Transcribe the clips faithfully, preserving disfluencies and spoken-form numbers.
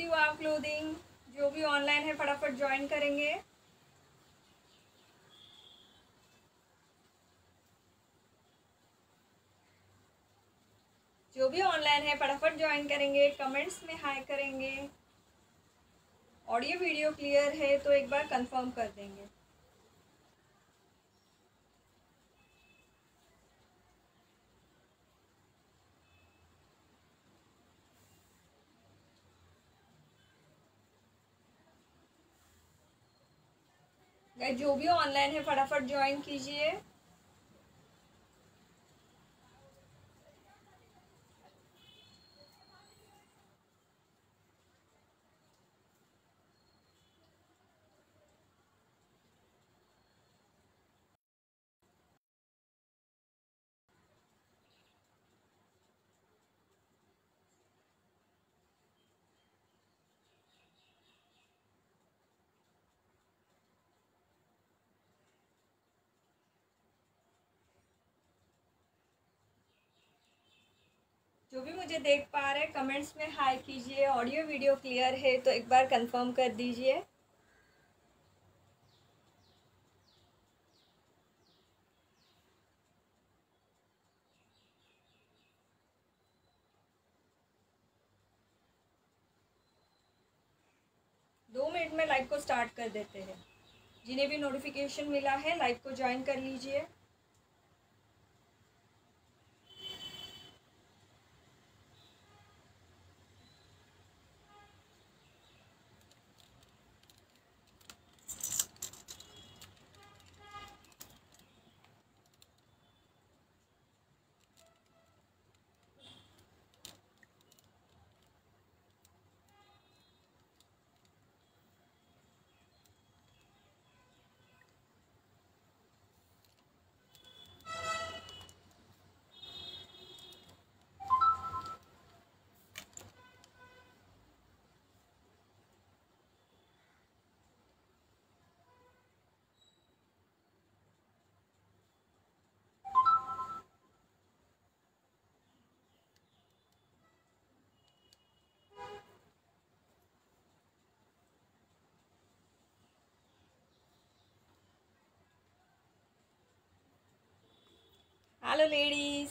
दी वाव clothing. जो भी online है फटाफट ज्वाइन करेंगे। जो भी ऑनलाइन है फटाफट ज्वाइन करेंगे, कमेंट्स में हाई करेंगे। ऑडियो वीडियो क्लियर है तो एक बार कंफर्म कर देंगे। गाइस जो भी ऑनलाइन है फटाफट ज्वाइन कीजिए। जो भी मुझे देख पा रहे हैं कमेंट्स में हाई कीजिए। ऑडियो वीडियो क्लियर है तो एक बार कंफर्म कर दीजिए। दो मिनट में लाइव को स्टार्ट कर देते हैं। जिन्हें भी नोटिफिकेशन मिला है लाइव को ज्वाइन कर लीजिए। Hello ladies.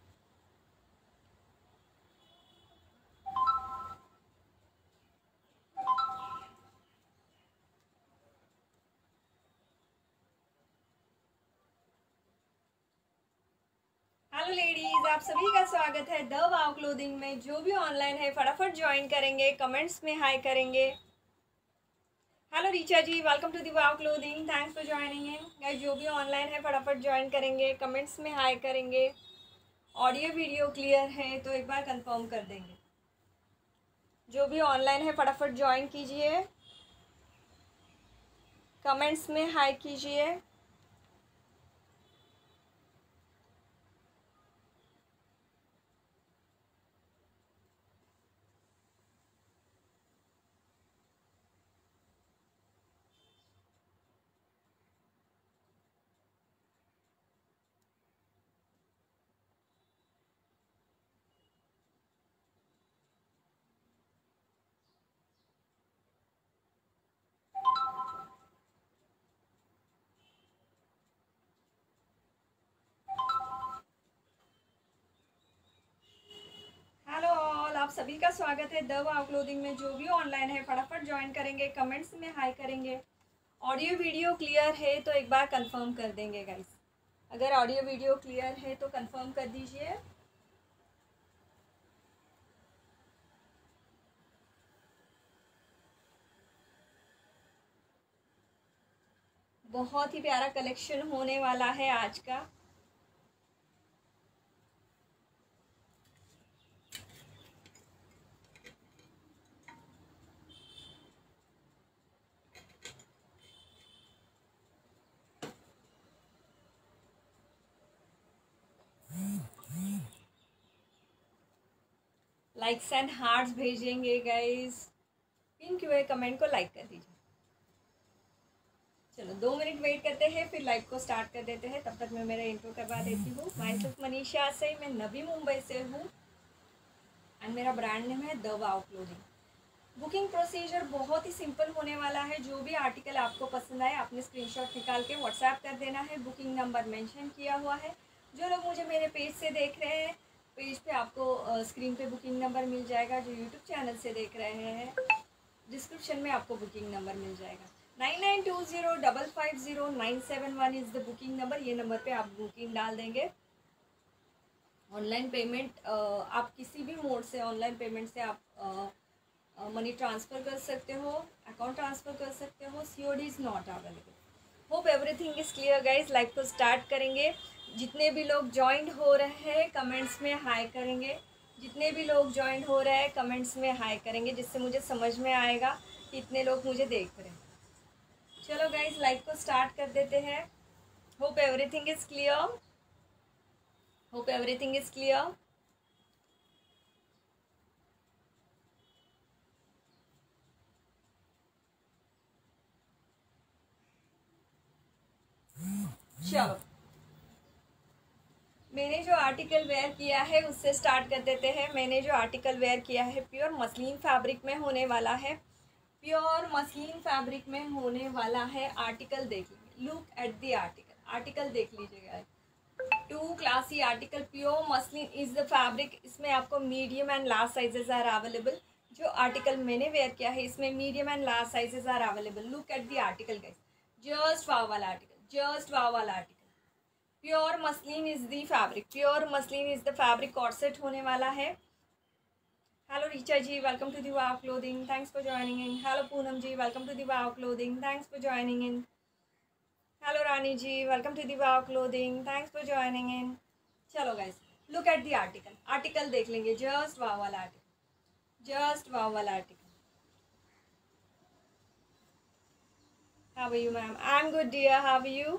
हेलो लेडीज, आप सभी का स्वागत है द वाव क्लोथिंग में। जो भी ऑनलाइन है फटाफट ज्वाइन करेंगे, कमेंट्स में हाई करेंगे। Hello Richa ji, welcome to the wow clothing, thanks for joining in. Guys जो भी ऑनलाइन है फटाफट ज्वाइन करेंगे, कमेंट्स में हाई करेंगे। ऑडियो वीडियो क्लियर है तो एक बार कंफर्म कर देंगे। जो भी ऑनलाइन है फटाफट ज्वाइन कीजिए, कमेंट्स में हाई कीजिए। हेलो ऑल, आप सभी का स्वागत है द वाव क्लोथिंग में। जो भी ऑनलाइन है फटाफट ज्वाइन करेंगे, कमेंट्स में हाई करेंगे। ऑडियो वीडियो क्लियर है तो एक बार कंफर्म कर देंगे गाइस। अगर ऑडियो वीडियो क्लियर है तो कंफर्म कर दीजिए। बहुत ही प्यारा कलेक्शन होने वाला है आज का। लाइक्स एंड हार्ट्स भेजेंगे गाइस। पिन क्यू है, कमेंट को लाइक कर दीजिए। चलो दो मिनट वेट करते हैं, फिर लाइव को स्टार्ट कर देते हैं। तब तक मैं मेरा इंट्रो करवा देती हूँ। माई सेल्फ मनीषा से, मैं नवी मुंबई से हूँ एंड मेरा ब्रांड नेम है the wow clothing. Booking procedure बहुत ही सिंपल होने वाला है। जो भी आर्टिकल आपको पसंद आए आपने स्क्रीनशॉट निकाल के व्हाट्सएप कर देना है। बुकिंग नंबर मेंशन किया हुआ है। जो लोग मुझे मेरे पेज से देख रहे हैं, पेज पे आपको स्क्रीन पे बुकिंग नंबर मिल जाएगा। जो यूट्यूब चैनल से देख रहे हैं, डिस्क्रिप्शन में आपको बुकिंग नंबर मिल जाएगा। Nine nine two zero double five zero nine seven one is the booking number. ये नंबर पे आप बुकिंग डाल देंगे। ऑनलाइन पेमेंट आप किसी भी मोड से, ऑनलाइन पेमेंट से आप मनी ट्रांसफ़र कर सकते हो, अकाउंट ट्रांसफ़र कर सकते हो। COD is not available. Hope everything is clear guys. Live को स्टार्ट करेंगे। जितने भी लोग ज्वाइन हो रहे हैं कमेंट्स में हाई करेंगे। जितने भी लोग ज्वाइन हो रहे हैं कमेंट्स में हाई करेंगे, जिससे मुझे समझ में आएगा कि इतने लोग मुझे देख रहे हैं। चलो गाइज लाइव को स्टार्ट कर देते हैं। Hope everything is clear. Hope everything is clear. चलो, मैंने जो आर्टिकल वेयर किया है उससे स्टार्ट कर देते हैं। मैंने जो आर्टिकल वेयर किया है प्योर मसलिन फैब्रिक में होने वाला है। प्योर मसलिन फैब्रिक में होने वाला है। आर्टिकल देख लीजिए, look at the article. Article देख लीजिएगा। Too classy article, pure muslin is the fabric. इसमें आपको medium and large sizes are available. जो आर्टिकल मैंने वेयर किया है इसमें medium and large sizes are available. Look at the article guys, just wow वाला आर्टिकल, जस्ट वाव वाला article. Pure muslin is the fabric. Pure muslin is the fabric. Corset होने वाला है। Hello Richa ji, welcome to the wow clothing, thanks for joining in. Hello Poonam ji, welcome to the wow clothing, thanks for joining in. Hello Rani ji, welcome to the wow clothing, thanks for joining in. चलो guys, look at the article. Article देख लेंगे, just wow वाला article, just wow वाला article. How are you ma'am? I am good dear, how are you?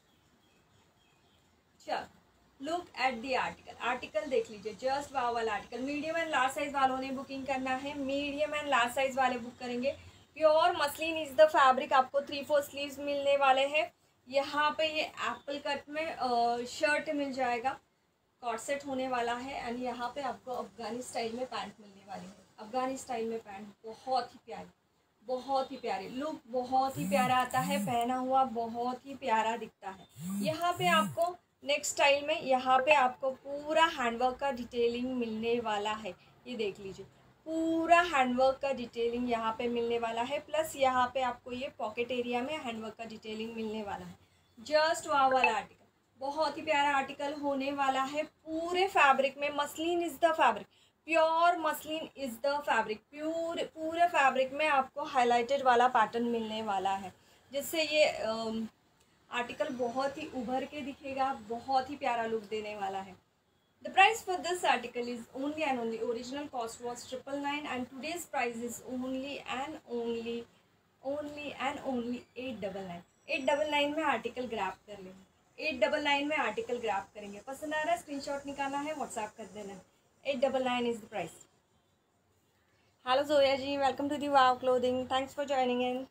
चलो, look at the article. Article देख लीजिए, just wow वाला article. Medium and large size वालों ने बुकिंग करना है। मीडियम एंड लार्ज साइज वाले बुक करेंगे। Pure muslin is the fabric. आपको थ्री फोर स्लीव्स मिलने वाले हैं। यहाँ पे ये एप्पल कट में शर्ट मिल जाएगा। कॉर्सेट होने वाला है। एंड यहाँ पे आपको अफगानी स्टाइल में पैंट मिलने वाली है। अफगानी स्टाइल में पैंट बहुत ही प्यारी, बहुत ही प्यारी। लुक बहुत ही प्यारा आता है, पहना हुआ बहुत ही प्यारा दिखता है। यहाँ पे आपको नेक्स्ट स्टाइल में यहाँ पे आपको पूरा हैंडवर्क का डिटेलिंग मिलने वाला है। ये देख लीजिए, पूरा हैंडवर्क का डिटेलिंग यहाँ पे मिलने वाला है। प्लस यहाँ पे आपको ये पॉकेट एरिया में हैंडवर्क का डिटेलिंग मिलने वाला है। जस्ट वाव वाला आर्टिकल, बहुत ही प्यारा आर्टिकल होने वाला है। पूरे फैब्रिक में muslin is the fabric. Pure muslin is the fabric. Pure पूरे फैब्रिक में आपको हाईलाइटेड वाला पैटर्न मिलने वाला है, जिससे ये आर्टिकल बहुत ही उभर के दिखेगा, बहुत ही प्यारा लुक देने वाला है। The price for this article is only and only, original cost was triple nine and today's price is only and only only and only at double nine. At double nine में article grab कर लेंगे। At double nine में article grab करेंगे। पसंद आ रहा है, screenshot निकालना है, व्हाट्सएप कर देना है। At double nine is the price. Hello Zoya ji, welcome to the wow clothing, thanks for joining in.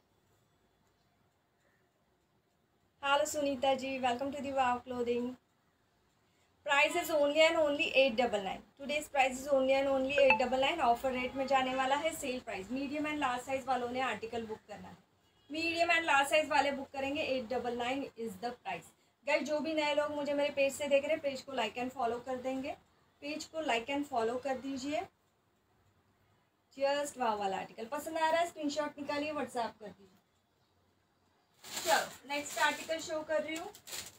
Hello Sunita ji, welcome to the wow Clothing. Price is only and only at double nine. Today's price is only and only at double nine. Offer rate में जाने वाला है, sale price. Medium and large size वालों ने article book करना है। Medium and large size वाले book करेंगे। At double nine is the price. Guys, जो भी नए लोग मुझे मेरे पेज से देख रहे हैं, पेज को लाइक एंड फॉलो कर देंगे। पेज को लाइक एंड फॉलो कर दीजिए। जस्ट वाव वाला आर्टिकल पसंद आ रहा है, स्क्रीनशॉट निकालिए, व्हाट्सएप कर दीजिए। चलो, नेक्स्ट आर्टिकल शो कर रही हूँ।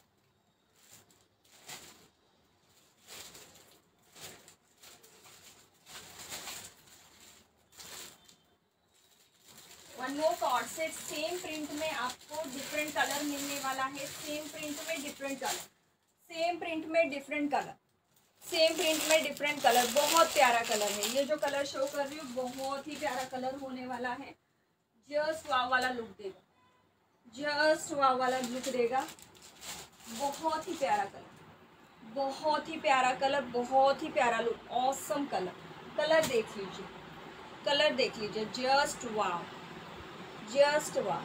One more corset. Same print में आपको डिफरेंट कलर मिलने वाला है। सेम प्रिंट में डिफरेंट कलर, सेम प्रिंट में डिफरेंट कलर, सेम प्रिंट में डिफरेंट कलर। बहुत प्यारा कलर है ये जो कलर शो कर रही हूँ, बहुत ही प्यारा कलर होने वाला है। जस्ट वाव वाला लुक देगा, जस्ट वाव वाला लुक देगा। बहुत ही प्यारा कलर, बहुत ही प्यारा कलर, बहुत ही प्यारा लुक। Awesome colour. कलर देख लीजिए, कलर देख लीजिए। Just wow, just wow.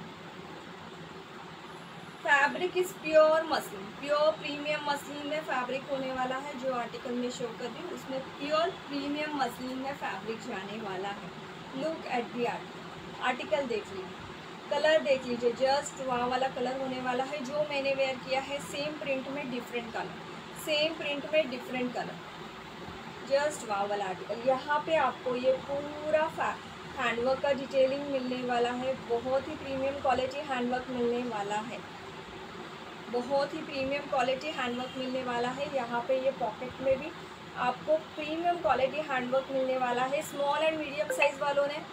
Fabric is pure muslin. Pure premium muslin में फैब्रिक होने वाला है। जो आर्टिकल में शो कर रही हूँ उसमें प्योर प्रीमियम मसलिन में फैब्रिक जाने वाला है। Look at the article, article देख लीजिए, कलर देख लीजिए, जस्ट वहाँ वाला कलर होने वाला है जो मैंने वेयर किया है। सेम प्रिंट में डिफरेंट कलर, सेम प्रिंट में डिफरेंट कलर, जस्ट वहाँ वाला आर्टिकल। यहाँ पे आपको ये पूरा हैंडवर्क का डिटेलिंग मिलने वाला है, बहुत ही प्रीमियम क्वालिटी हैंडवर्क मिलने वाला है, बहुत ही प्रीमियम क्वालिटी हैंडवर्क मिलने वाला है। यहाँ पे ये पॉकेट में भी आपको प्रीमियम क्वालिटी हैंडवर्क मिलने वाला है। स्मॉल एंड मीडियम साइज वालों ने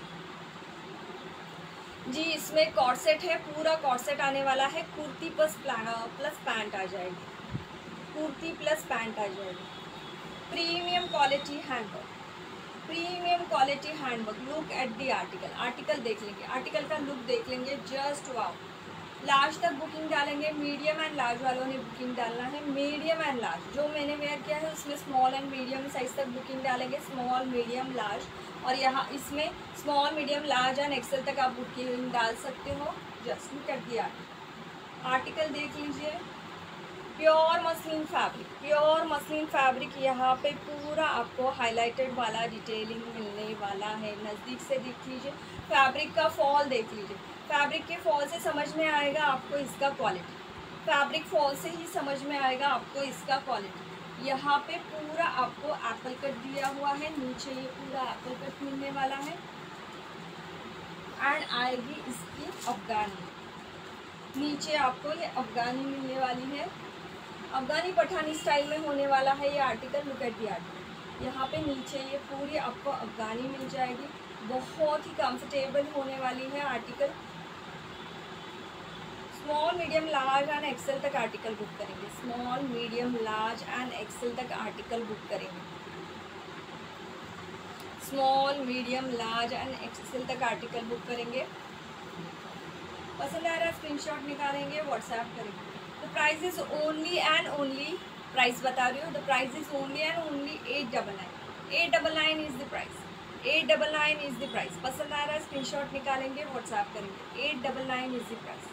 जी, इसमें कॉर्सेट है, पूरा कॉर्सेट आने वाला है। कुर्ती प्लस प्लस पैंट आ जाएगी, कुर्ती प्लस पैंट आ जाएगी। Premium quality handwork, premium quality handwork. Look at the article, article देख लेंगे, आर्टिकल का लुक देख लेंगे, जस्ट वाओ। लार्ज तक बुकिंग डालेंगे, मीडियम एंड लार्ज वालों ने बुकिंग डालना है। मीडियम एंड लार्ज जो मैंने वेयर किया है उसमें स्मॉल एंड मीडियम साइज तक बुकिंग डालेंगे, स्मॉल मीडियम लार्ज। और यहाँ इसमें small medium large and XL तक आप बुकिंग डाल सकते हो। Just look at the article, article देख लीजिए। Pure muslin fabric, pure muslin fabric. यहाँ पे पूरा आपको हाईलाइटेड वाला डिटेलिंग मिलने वाला है। नज़दीक से देख लीजिए, फैब्रिक का फॉल देख लीजिए, फैब्रिक के फॉल से समझ में आएगा आपको इसका क्वालिटी, फैब्रिक फॉल से ही समझ में आएगा आपको इसका क्वालिटी। यहाँ पे पूरा आपको एप्पल कट दिया हुआ है, नीचे ये पूरा एप्पल कट मिलने वाला है एंड आएगी इसकी अफगानी, नीचे आपको ये अफगानी मिलने वाली है। अफगानी पठानी स्टाइल में होने वाला है ये article. Look at the article, यहाँ पे नीचे ये पूरी आपको अफगानी मिल जाएगी, बहुत ही कंफर्टेबल होने वाली है article. Small medium large and XL तक आर्टिकल बुक करेंगे, small medium large and XL तक आर्टिकल बुक करेंगे, small medium large and XL तक आर्टिकल बुक करेंगे। पसंद आ रहा है स्क्रीनशॉट निकालेंगे, व्हाट्सएप करेंगे। The price is only and only, price बता रही हूँ, the price is only and only at double nine, at double nine is the price, at double nine is the price. पसंद आ रहा है स्क्रीनशॉट निकालेंगे, व्हाट्सएप करेंगे। At double nine is the price,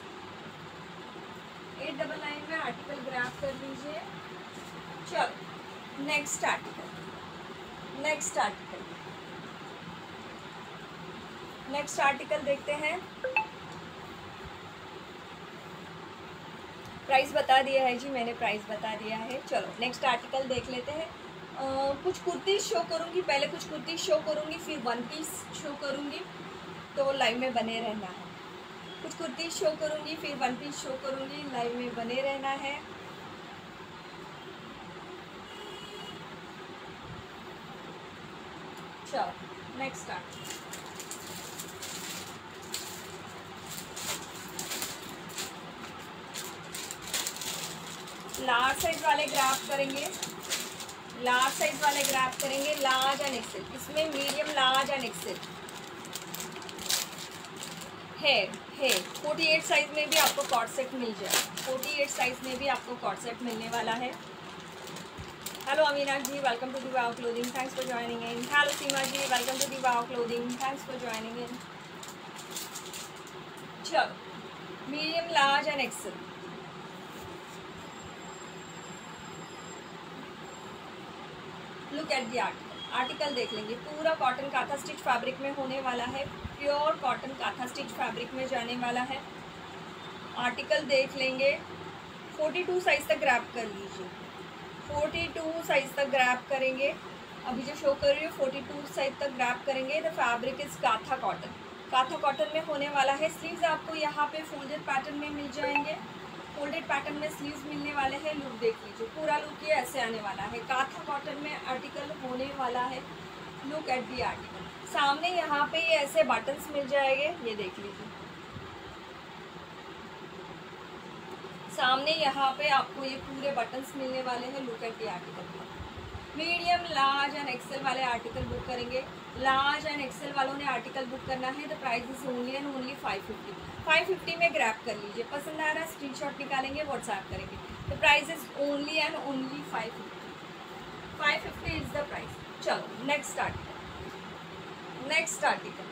at double nine में article grab कर लीजिए। चलो next article, next article, next article देखते हैं। प्राइस बता दिया है जी मैंने, प्राइस बता दिया है। चलो नेक्स्ट आर्टिकल देख लेते हैं। आ, कुछ कुर्ती शो करूँगी, पहले कुछ कुर्ती शो करूँगी, फिर वन पीस शो करूँगी, तो लाइव में बने रहना है। कुछ कुर्ती शो करूँगी, फिर वन पीस शो करूँगी, लाइव में बने रहना है। चलो नेक्स्ट आर्टिकल, लार्ज साइज वाले ग्राफ करेंगे, लार्ज साइज वाले ग्राफ करेंगे, लार्ज एंड एक्सेल। इसमें मीडियम लार्ज एंड एक्सेल है है फोर्टी एट साइज में भी आपको कॉर्ड सेट मिल जाए, फोर्टी एट साइज में भी आपको कॉर्ड सेट मिलने वाला है। Hello Aminaz ji, welcome to the wow clothing, thanks for joining in. Hello Seema ji, welcome to the wow clothing, thanks for joining in. चलो medium large and XL, look at the article, article देख लेंगे। पूरा cotton काथा stitch fabric में होने वाला है, pure cotton काथा stitch fabric में जाने वाला है। आर्टिकल देख लेंगे, फोर्टी टू साइज तक ग्रैब कर लीजिए, फोर्टी टू साइज तक ग्रैब करेंगे। अभी जो शो कर रही हूँ फोर्टी टू साइज तक ग्रैब करेंगे। The fabric is kantha cotton, kantha cotton में होने वाला है। स्लीव्स आपको यहाँ पे फोल्डेड पैटर्न में मिल जाएंगे, फोल्डेड पैटर्न में स्लीव्स मिलने वाले हैं। लुक देख लीजिए, पूरा लुक ये ऐसे आने वाला है, काथा कॉटन में आर्टिकल होने वाला है। लुक एट दी आर्टिकल, सामने यहाँ पे ये ऐसे बटन्स मिल जाएंगे, ये देख लीजिए, सामने यहाँ पे आपको ये पूरे बटन्स मिलने वाले हैं। Look at the article, medium large and XL वाले आर्टिकल बुक करेंगे। लार्ज एंड एक्सेल वालों ने आर्टिकल बुक करना है। The price is only and only five fifty, five fifty में ग्रैब कर लीजिए। पसंद आ रहा है स्क्रीनशॉट निकालेंगे, व्हाट्सएप करेंगे। The price is only and only five fifty, five fifty is the price. चलो next article, next article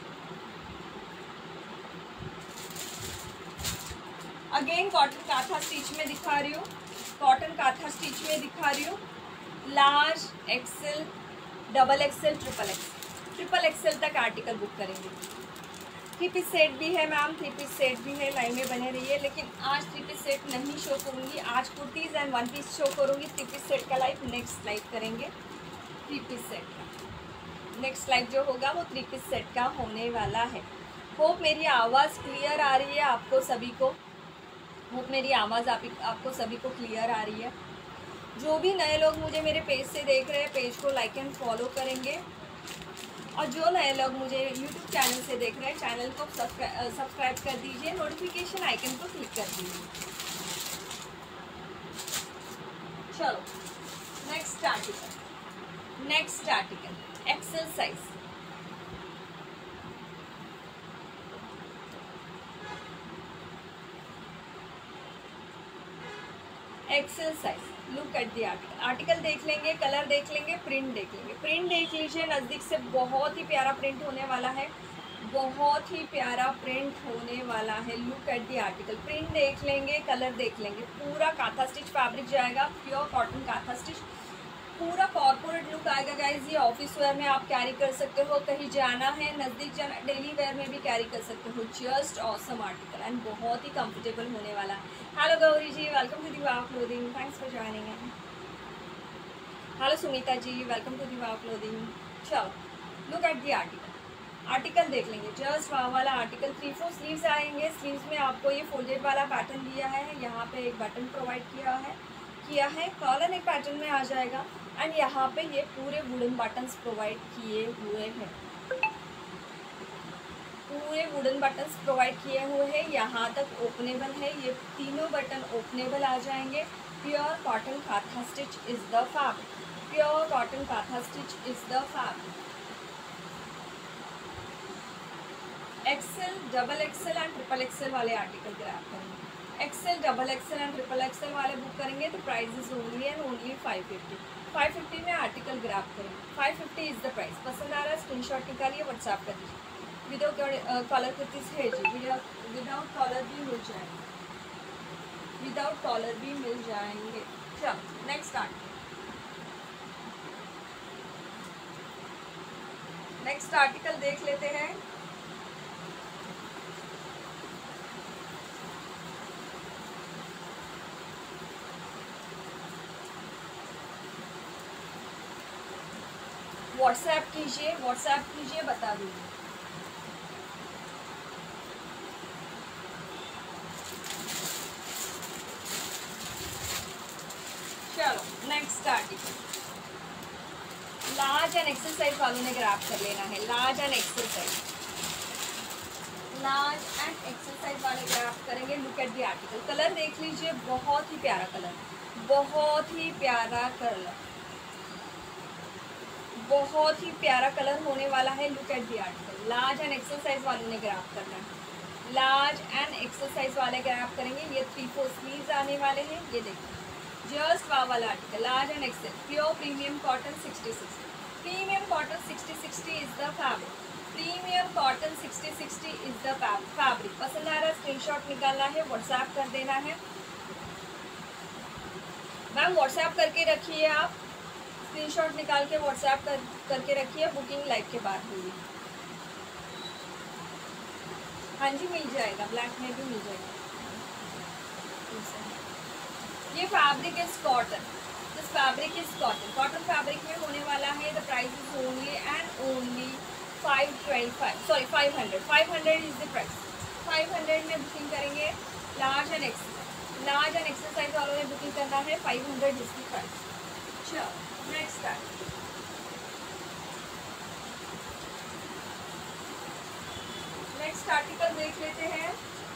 again cotton काथा stitch में दिखा रही हूँ, कॉटन काथा स्टिच में दिखा रही हूँ। Large, XL, double XL, triple XL, triple XL तक आर्टिकल बुक करेंगे। थ्री पीस सेट भी है मैम, थ्री पीस सेट भी है, लाइन में बने रहिए। लेकिन आज थ्री पीस सेट नहीं शो करूँगी, आज kurtis and one piece show करूँगी। थ्री पीस सेट का लाइव नेक्स्ट लाइव करेंगे। थ्री पीस सेट का नेक्स्ट लाइव जो होगा वो थ्री पीस सेट का होने वाला है। होप मेरी आवाज़ क्लियर आ रही है आपको सभी को। होप मेरी आवाज़ आप आपको सभी को क्लियर आ रही है। जो भी नए लोग मुझे मेरे पेज से देख रहे हैं, पेज को लाइक एंड फॉलो करेंगे। और जो नए लोग मुझे यूट्यूब चैनल से देख रहे हैं, चैनल को सब्सक्राइब कर दीजिए, नोटिफिकेशन आइकन को क्लिक कर दीजिए। चलो next article, next article XL size. XL size, look at the article. Article देख लेंगे, कलर देख लेंगे, प्रिंट देख लेंगे। प्रिंट देख लीजिए नज़दीक से, बहुत ही प्यारा प्रिंट होने वाला है, बहुत ही प्यारा प्रिंट होने वाला है। Look at the article, print देख लेंगे, कलर देख लेंगे। पूरा काथा स्टिच फैब्रिक जाएगा, प्योर कॉटन काथा स्टिच, पूरा कॉर्पोरेट लुक आएगा गाइज। ये ऑफिस वेयर में आप कैरी कर सकते हो, कहीं जाना है, नज़दीक जाना, डेली वेयर में भी कैरी कर सकते हो। जस्ट ऑसम आर्टिकल एंड बहुत ही कंफर्टेबल होने वाला है। Hello Gauri ji, welcome to the wow clothing, thanks for joining in. Hello Sunita ji, welcome to the wow Clothing. चलो look at the article, article देख लेंगे। जस्ट वाव वाला आर्टिकल, थ्री फोर स्लीव्स आएंगे। Sleeves में आपको ये फोल्डेड वाला पैटर्न दिया है, यहाँ पे एक बटन प्रोवाइड किया है किया है कॉलर एक पैटर्न में आ जाएगा। एंड यहाँ पे ये पूरे वुडन बटन्स प्रोवाइड किए हुए हैं, पूरे वुडन बटन्स प्रोवाइड किए हुए हैं। यहाँ तक ओपनेबल है, ये तीनों बटन ओपनेबल आ जाएंगे। Pure cotton काथा stitch is the fabric, pure cotton काथा stitch is the fabric. XL, double XL and triple XL वाले आर्टिकल ग्रैब करेंगे। XL, double XL and triple XL वाले बुक करेंगे तो price is only and only five fifty. Five fifty में article grab करेंगे। Five fifty is the price. पसंद आ रहा है स्क्रीनशॉट निकालिए, व्हाट्सएप कर दीजिए। विदाउट कॉलर कुर्तीज है जी, विदाउट कॉलर भी मिल जाएंगे, विदाउट कॉलर भी मिल जाएंगे। चलो नेक्स्ट आर्टिकल, नेक्स्ट आर्टिकल देख लेते हैं। व्हाट्सएप कीजिए, व्हाट्सएप कीजिए, बता दीजिए। चलो next article, large and XL size वालों ने ग्रैब कर लेना है। Large and XL size, large and XL size वाले ग्रैब करेंगे। Look at the article, colour देख लीजिए, बहुत ही प्यारा कलर, बहुत ही प्यारा कलर, बहुत ही प्यारा कलर होने वाला है। Look at the article, large and XL size वालों ने ग्रैब करना है। लार्ज एंड एक्सेल साइज वाले ग्रैब करेंगे। ये थ्री फोर स्लीव्स आने वाले हैं, ये देखिए। जस्ट वाव वाला article, large and XL, pure premium cotton sixty sixty, premium cotton sixty sixty is the fabric, premium cotton sixty sixty is the fabric. पसंद आ रहा है स्क्रीनशॉट निकालना है, व्हाट्सएप कर देना है। मैम व्हाट्सएप करके रखिए, आप स्क्रीनशॉट निकाल के व्हाट्सएप कर करके रखिए, बुकिंग लाइव के बाद होगी। हाँ जी मिल जाएगा, ब्लैक में भी मिल जाएगा। ये fabric is cotton, this fabric is cotton, cotton fabric में होने वाला है। The price is only and only five twenty five sorry five hundred five hundred is the price. Five hundred में बुकिंग करेंगे। Large and XL, large and XL size वालों ने booking करना है। Five hundred is the price. चलो next article, next article देख लेते हैं।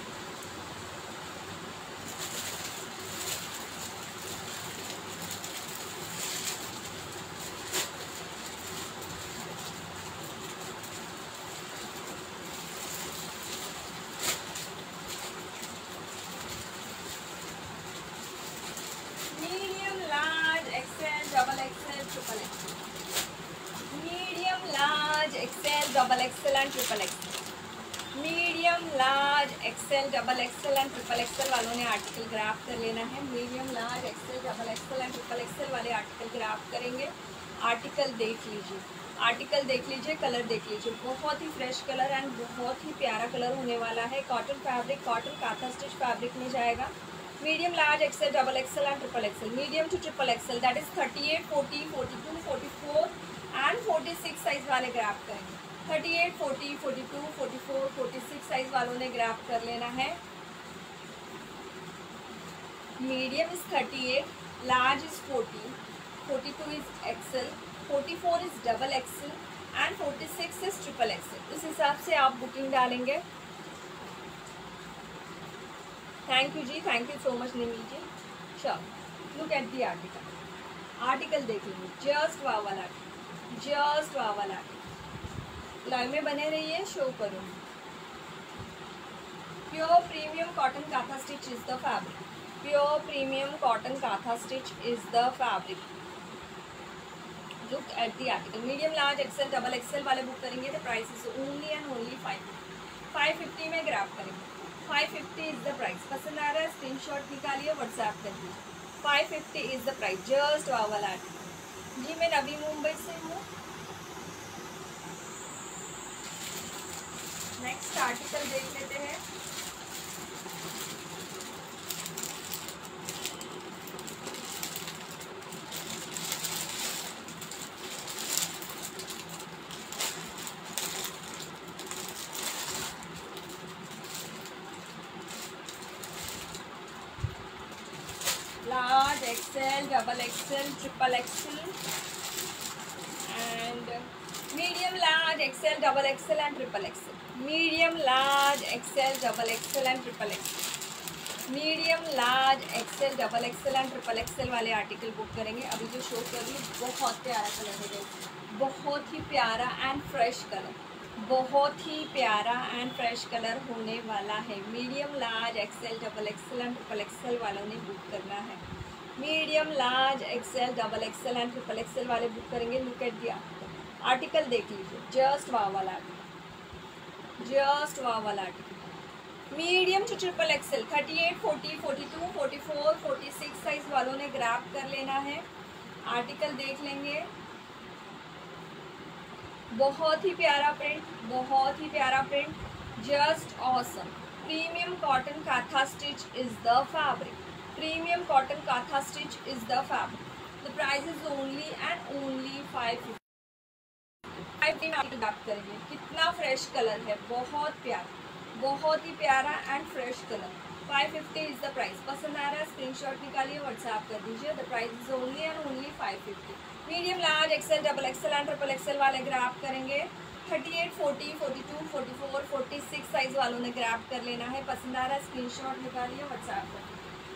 Medium, large, XL, double XL, triple XL, medium, large, XL, double XL and triple XL, medium, large, XL, double XL and triple XL वालों ने article grab कर लेना है। Medium, large, XL, double XL and triple XL वाले article grab करेंगे। Article देख लीजिए, article देख लीजिए, कलर देख लीजिए, बहुत ही फ्रेश कलर एंड बहुत ही प्यारा कलर होने वाला है। Cotton fabric, cotton काथा stitch fabric में जाएगा। Medium, large, XL, double XL and triple XL. Medium to triple XL that is thirty eight, forty, forty two, forty four and forty six size वाले grab करेंगे। Thirty eight, forty, forty two, forty four, forty six size वालों ने grab कर लेना है। Medium is thirty eight, large is forty, forty two is XL, forty four is double XL and forty six is triple XL. इस हिसाब से आप booking डालेंगे। Thank you ji, thank you so much Nimi ji. चलो look at the article. Article देख लीजिए, just wow वाला article, just wow वाला आर्टिकल। लाइव में बने रहिए, शो करूँ। Pure premium cotton काथा stitch is the fabric. Pure premium cotton काथा stitch is the fabric. Look at the article. Medium, large, XL, double XL वाले book करेंगे तो price is only and only five five fifty में grab करेंगे। Five fifty is the price. पसंद आ रहा है screenshot निकालिए, व्हाट्सएप कर दीजिए। Five fifty is the price. Just wow वाला आर्टिकल। जी मैं नवी मुंबई से हूँ। नेक्स्ट आर्टिकल देख लेते हैं। Large, XL, double XL, triple XL and medium, large, XL, double XL and triple XL. Medium, large, XL, double XL and triple XL. Medium, large, XL, double XL and triple XL वाले article book करेंगे। अभी जो show कर रही है बहुत प्यारा colour है, बहुत ही प्यारा एंड फ्रेश कलर, बहुत ही प्यारा एंड फ्रेश कलर होने वाला है। Medium, large, XL, double XL and triple XL वालों ने बुक करना है। Medium, large, XL, double XL and triple XL वाले बुक करेंगे। लुक एट दी आर्टिकल देख लीजिए, जस्ट वाव वाला आर्टिकल, जस्ट वाव वाला article. Medium to triple XL, thirty eight, forty, forty two, forty four, forty six size वालों ने grab कर लेना है। आर्टिकल देख लेंगे, बहुत ही प्यारा प्रिंट, बहुत ही प्यारा print, just awesome. Premium cotton काथा stitch is the fabric. Premium cotton काथा stitch is the fabric. The price is only and only five fifty. Five बात करेंगे, कितना फ्रेश कलर है, बहुत प्यारा, बहुत ही प्यारा and fresh colour. Five fifty is the price. पसंद आ रहा है स्क्रीनशॉट निकालिए, व्हाट्सएप कर दीजिए। The price is only and only five fifty. Medium, large, XL, double XL and triple XL वाले ग्रैब करेंगे। Thirty eight, forty, forty two, forty four, forty six size वालों ने ग्रैब कर लेना है। पसंद आ रहा है स्क्रीनशॉट निकालिए, व्हाट्सएप कर।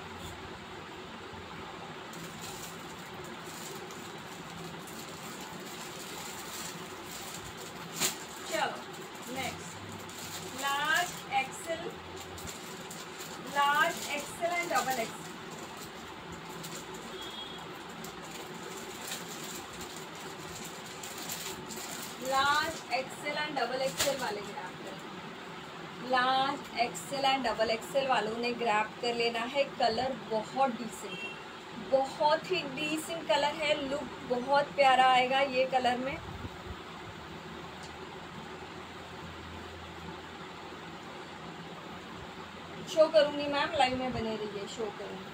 चलो next, large, XL, large, XL and double XL. Large, XL and double XL वाले ग्रैब कर। Large, XL and double XL वालों ने ग्रैब कर लेना है। कलर बहुत डिसेंट है, बहुत ही डिसेंट कलर है। लुक बहुत प्यारा आएगा ये कलर में। शो करूंगी मैम, लाइव में बने रहिए, शो करूंगी।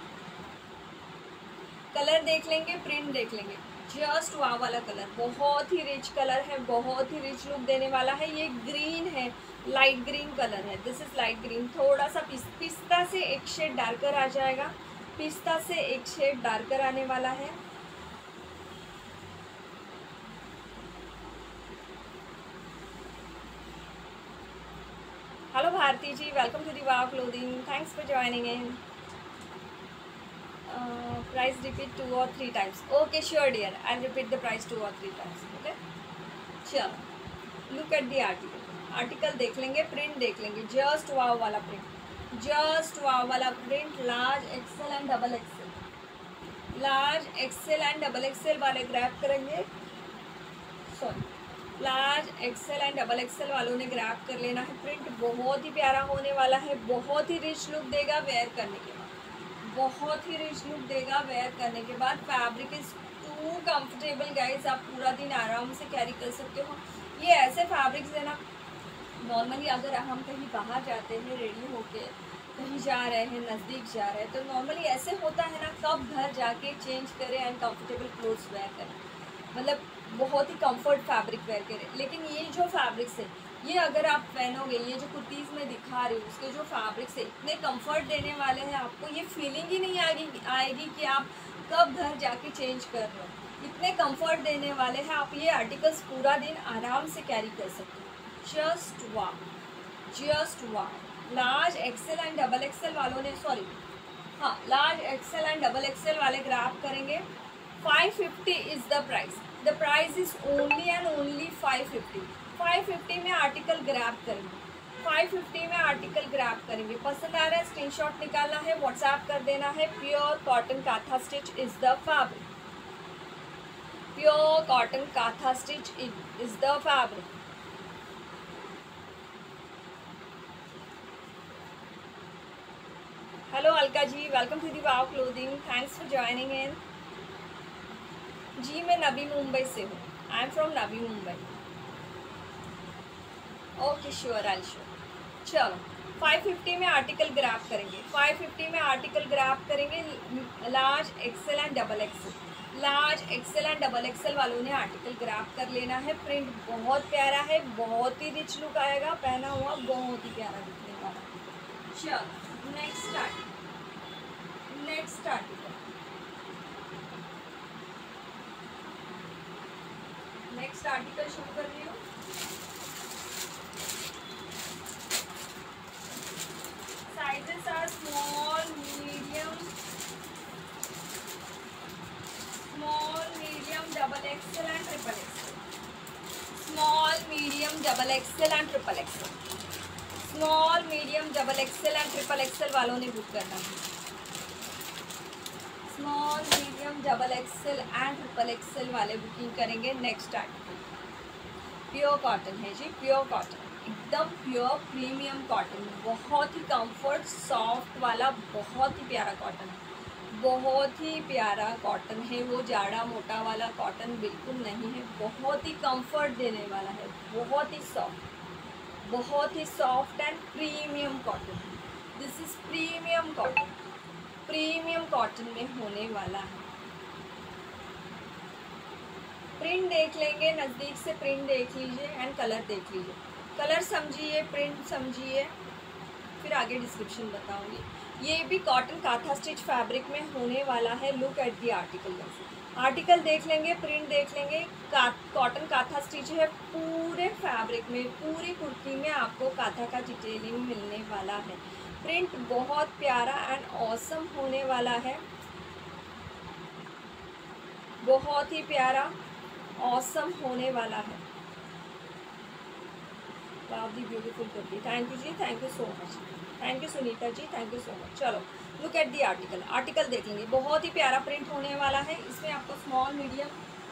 कलर देख लेंगे, प्रिंट देख लेंगे, जस्ट वाव वाला कलर, बहुत ही रिच कलर है, बहुत ही रिच लुक देने वाला है। ये ग्रीन है, लाइट ग्रीन कलर है। This is light green. थोड़ा सा पिस, पिस्ता से एक शेड डार्कर आ जाएगा, पिस्ता से एक शेड डार्कर आने वाला है। Hello Bharati ji, welcome to the wow clothing, thanks for joining in. Price repeat two और three times. Okay sure dear, I repeat the price two और थ्री टाइम्स। ओके चलो look at the article. Article देख लेंगे, print देख लेंगे, just wow वाला print, just wow वाला print. Large, XL and double XL, large, XL and double XL वाले grab करेंगे। Sorry, large, XL and double XL वालों ने ग्रैब कर लेना है। प्रिंट बहुत ही प्यारा होने वाला है, बहुत ही रिच लुक देगा वेयर करने के बाद, बहुत ही रिच लुक देगा वेयर करने के बाद। Fabric is too too comfortable guys, आप पूरा दिन आराम से कैरी कर सकते हो। ये ऐसे फैब्रिक्स है ना, नॉर्मली अगर हम कहीं बाहर जाते हैं रेडी होके कहीं जा रहे हैं, नज़दीक जा रहे हैं, तो नॉर्मली ऐसे होता है ना, कब घर जाके चेंज करें एंड कंफर्टेबल क्लोथ्स वेयर करें, मतलब बहुत ही कंफर्ट फैब्रिक वेयर करें। लेकिन ये जो फैब्रिक्स है, ये अगर आप पहनोगे, ये जो कुर्तीज़ में दिखा रही हूँ उसके जो फैब्रिक्स है इतने कंफर्ट देने वाले हैं, आपको ये फीलिंग ही नहीं आएगी आएगी कि आप कब घर जाके चेंज कर रहे हो। इतने कंफर्ट देने वाले हैं, आप ये आर्टिकल्स पूरा दिन आराम से कैरी कर सकते हो। जस्ट वाह, जस्ट वाह। Large XL and double XL वालों ने, सॉरी हाँ, large XL and double XL वाले ग्राफ करेंगे। Five fifty is the price, the price is only and only five fifty. Five fifty में आर्टिकल ग्रैब करेंगे, five fifty में article grab करेंगे। पसंद आ रहा है, स्क्रीनशॉट निकालना है, व्हाट्सएप कर देना है। Pure cotton काथा stitch is the fabric, pure cotton काथा stitch is the fabric. Hello Alka ji, welcome to the wow clothing, thanks for joining इन। जी मैं नबी मुंबई से हूँ, I am from Nabi Mumbai. Okay sure, I sure. चलो five fifty में article grab करेंगे, five fifty में article grab करेंगे। Large XL and double XL, large XL and double XL वालों ने आर्टिकल ग्रैब कर लेना है। प्रिंट बहुत प्यारा है, बहुत ही रिच लुक आएगा, पहना हुआ बहुत ही प्यारा दिखने वाला। चलो next article, next article, next article शुरू कर रही हूँ। Sizes are small, medium, small, medium, double XL and triple XL. Small, medium, double XL and triple XL. Small, medium, double XL and triple XL वालों ने book करना है। Small, medium, double XL and triple XL वाले booking करेंगे। Next article pure cotton है जी, pure cotton, एकदम pure premium cotton, बहुत ही कंफर्ट सॉफ्ट वाला, बहुत ही प्यारा कॉटन है, बहुत ही प्यारा कॉटन है। वो जाड़ा मोटा वाला कॉटन बिल्कुल नहीं है, बहुत ही कंफर्ट देने वाला है, बहुत ही सॉफ्ट, बहुत ही soft and premium cotton. This is premium cotton, premium cotton में होने वाला है। प्रिंट देख लेंगे, नज़दीक से प्रिंट देख लीजिए एंड कलर देख लीजिए, कलर समझिए, प्रिंट समझिए, फिर आगे डिस्क्रिप्शन बताऊंगी। ये भी कॉटन काथा स्टिच फैब्रिक में होने वाला है। Look at the article, article देख लेंगे, प्रिंट देख लेंगे। का, कॉटन काथा स्टिच है, पूरे फैब्रिक में, पूरी कुर्ती में आपको काथा का डिटेलिंग मिलने वाला है। प्रिंट बहुत प्यारा एंड ऑसम होने वाला है, बहुत ही प्यारा ऑसम होने वाला है। Wow the beautiful kurti, thank you ji, thank you so much, thank you Sunita ji, thank you so much. चलो look at the article, article देख लेंगे, बहुत ही प्यारा प्रिंट होने वाला है। इसमें आपको small, medium,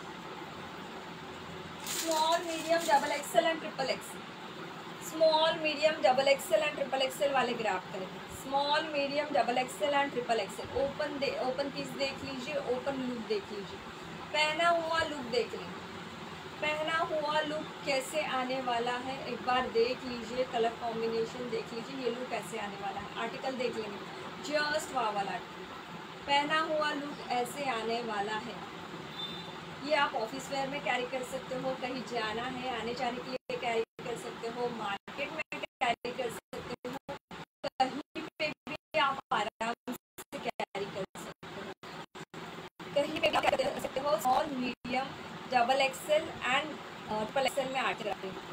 small, medium, double XL and triple XL, small, medium, double XL and triple XL वाले ग्राफ करेंगे। Small, medium, double XL and triple XL. Open दे ओपन पीस देख लीजिए, ओपन लुक देख लीजिए, पहना हुआ लुक देख लेंगे, पहना हुआ लुक कैसे आने वाला है एक बार देख लीजिए, कलर कॉम्बिनेशन देख लीजिए, ये लुक कैसे आने वाला है। आर्टिकल देख लेंगे, जस्ट वाह वाला आर्टिकल, पहना हुआ लुक ऐसे आने वाला है। ये आप ऑफिस वेयर में कैरी कर सकते हो, कहीं जाना है आने जाने के लिए कैरी कर सकते हो, मार्केट में कैरी कर सकते हो, कहीं पे भी आप आराम से कैरी कर सकते हो, कहीं पे भी कैरी कर सकते हो। Small, medium, double XL and triple XL में आर्टिकल रखते हैं।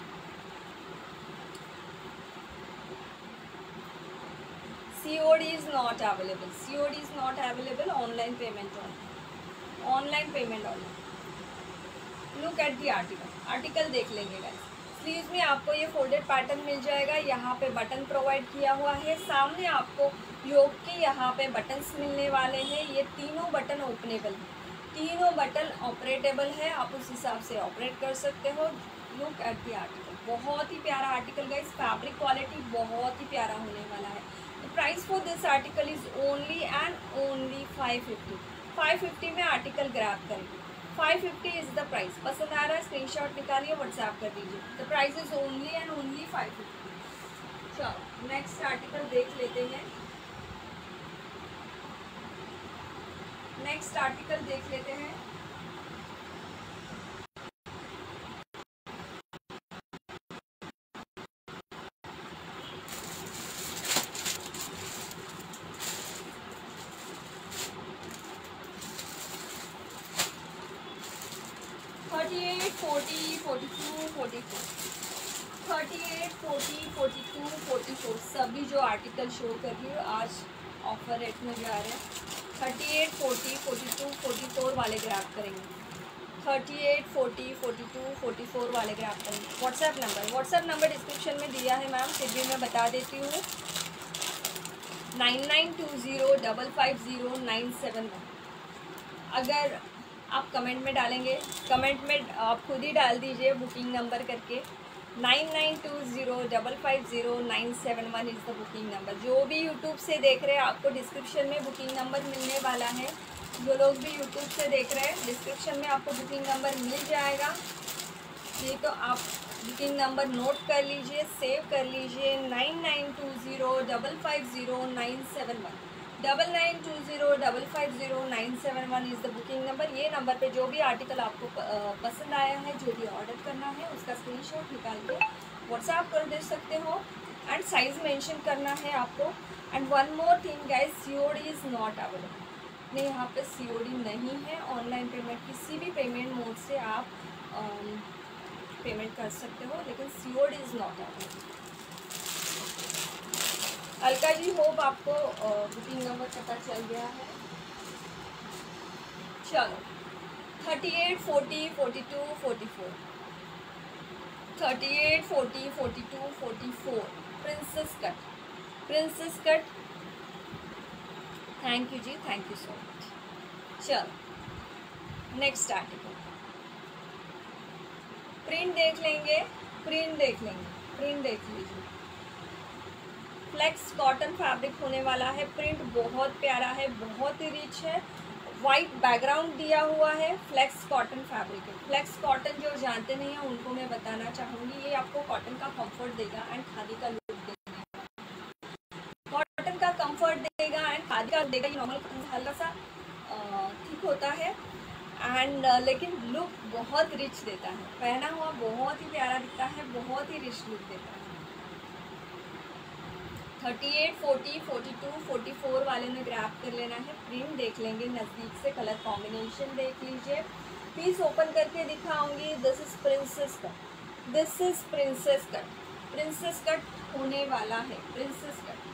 C O D is not available, C O D is not available, online payment online, online payment online. Look at the article, article देख लेंगे guys. Sleeves में आपको ये folded pattern मिल जाएगा, यहाँ पे बटन प्रोवाइड किया हुआ है, सामने आपको योक के यहाँ पे बटन्स मिलने वाले हैं। ये तीनों बटन ओपनेबल है, तीनों बटन ऑपरेटेबल है, आप उस हिसाब से ऑपरेट कर सकते हो। लुक एट दी आर्टिकल, बहुत ही प्यारा आर्टिकल गाइस, फैब्रिक क्वालिटी बहुत ही प्यारा होने वाला है। The price for this article is only and only five fifty. Five fifty में आर्टिकल ग्रैब करेंगे, five fifty is the price. पसंद आ रहा है स्क्रीनशॉट निकालिए, व्हाट्सएप कर दीजिए। The price is only and only five fifty. चलो नेक्स्ट आर्टिकल देख लेते हैं। नेक्स्ट आर्टिकल देख लेते हैं। Thirty eight forty forty two forty four thirty eight forty forty two forty four सभी जो आर्टिकल शो कर रही हो आज ऑफर रेट में जा रहे हैं। Thirty eight forty forty two forty four वाले ग्रैब करेंगे। Thirty eight forty forty two forty four वाले ग्रैब करेंगे। WhatsApp number WhatsApp number description में दिया है मैम, फिर भी मैं बता देती हूँ। Nine nine two zero double five zero nine seven one. अगर आप कमेंट में डालेंगे, कमेंट में आप खुद ही डाल दीजिए बुकिंग नंबर करके। Nine nine two zero double five zero nine seven one is the booking number. जो भी यूट्यूब से देख रहे हैं आपको डिस्क्रिप्शन में बुकिंग नंबर मिलने वाला है। जो लोग भी यूट्यूब से देख रहे हैं डिस्क्रिप्शन में आपको बुकिंग नंबर मिल जाएगा। ये तो आप बुकिंग नंबर नोट कर लीजिए, सेव कर लीजिए। Nine nine two zero double five zero nine seven one double nine two zero double five zero nine seven one is the booking number. ये नंबर पे जो भी आर्टिकल आपको पसंद आया है, जो भी ऑर्डर करना है, उसका स्क्रीनशॉट निकाल के व्हाट्सएप कर दे सकते हो एंड साइज़ मेंशन करना है आपको। And one more thing guys, COD is not available. नहीं, यहाँ पे सीओडी नहीं है। ऑनलाइन पेमेंट किसी भी पेमेंट मोड से आप पेमेंट कर सकते हो, लेकिन COD is not available. Alka ji, hope आपको बुकिंग नंबर पता चल गया है। चलो thirty eight forty forty two forty four thirty eight forty forty two forty four princess cut princess cut thank you ji, thank you so much. चलो next article print देख लेंगे। Print देख लेंगे प्रिंट देख लीजिए। फ्लेक्स कॉटन फैब्रिक होने वाला है। प्रिंट बहुत प्यारा है, बहुत ही रिच है। वाइट बैकग्राउंड दिया हुआ है। फ्लेक्स कॉटन फैब्रिक है। फ्लेक्स कॉटन जो जानते नहीं हैं उनको मैं बताना चाहूँगी, ये आपको कॉटन का कंफर्ट देगा एंड खादी का लुक देगा। कॉटन का कंफर्ट देगा एंड खादी का देगा। ये नॉर्मल हल्का सा थिक होता है एंड uh, लेकिन लुक बहुत रिच देता है। पहना हुआ बहुत ही प्यारा दिखता है, बहुत ही रिच लुक देता है। Thirty eight forty forty two forty four वाले में ग्रैब कर लेना है। प्रिंट देख लेंगे नज़दीक से, कलर कॉम्बिनेशन देख लीजिए। पीस ओपन करके दिखाऊंगी। This is princess cut this is princess cut princess cut होने वाला है। प्रिंसेस कट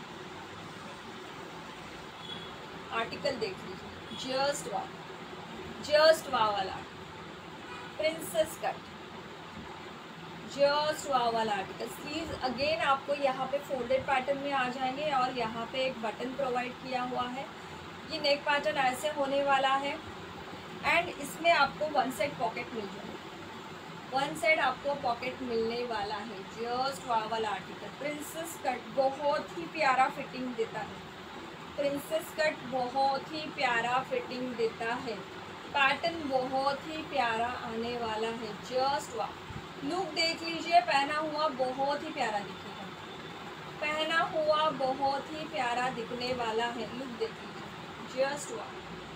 आर्टिकल देख लीजिए। जस्ट वाह जस्ट वाह वाला प्रिंसेस कट जस्ट वाह वाला आर्टिकल। स्लीव्स अगेन आपको यहाँ पे फोल्डेड पैटर्न में आ जाएंगे और यहाँ पे एक बटन प्रोवाइड किया हुआ है। ये नेक पैटर्न ऐसे होने वाला है एंड इसमें आपको वन साइड पॉकेट मिल जाएगी। वन साइड आपको पॉकेट मिलने वाला है। जस्ट वाह वाला आर्टिकल। प्रिंसेस कट बहुत ही प्यारा फिटिंग देता है। प्रिंसेस कट बहुत ही प्यारा फिटिंग देता है। पैटर्न बहुत ही प्यारा आने वाला है। जस्ट वाह। लुक देख लीजिए, पहना हुआ बहुत ही प्यारा दिखेगा। पहना हुआ बहुत ही प्यारा दिखने वाला है। लुक देख लीजिए। जस्ट वाह।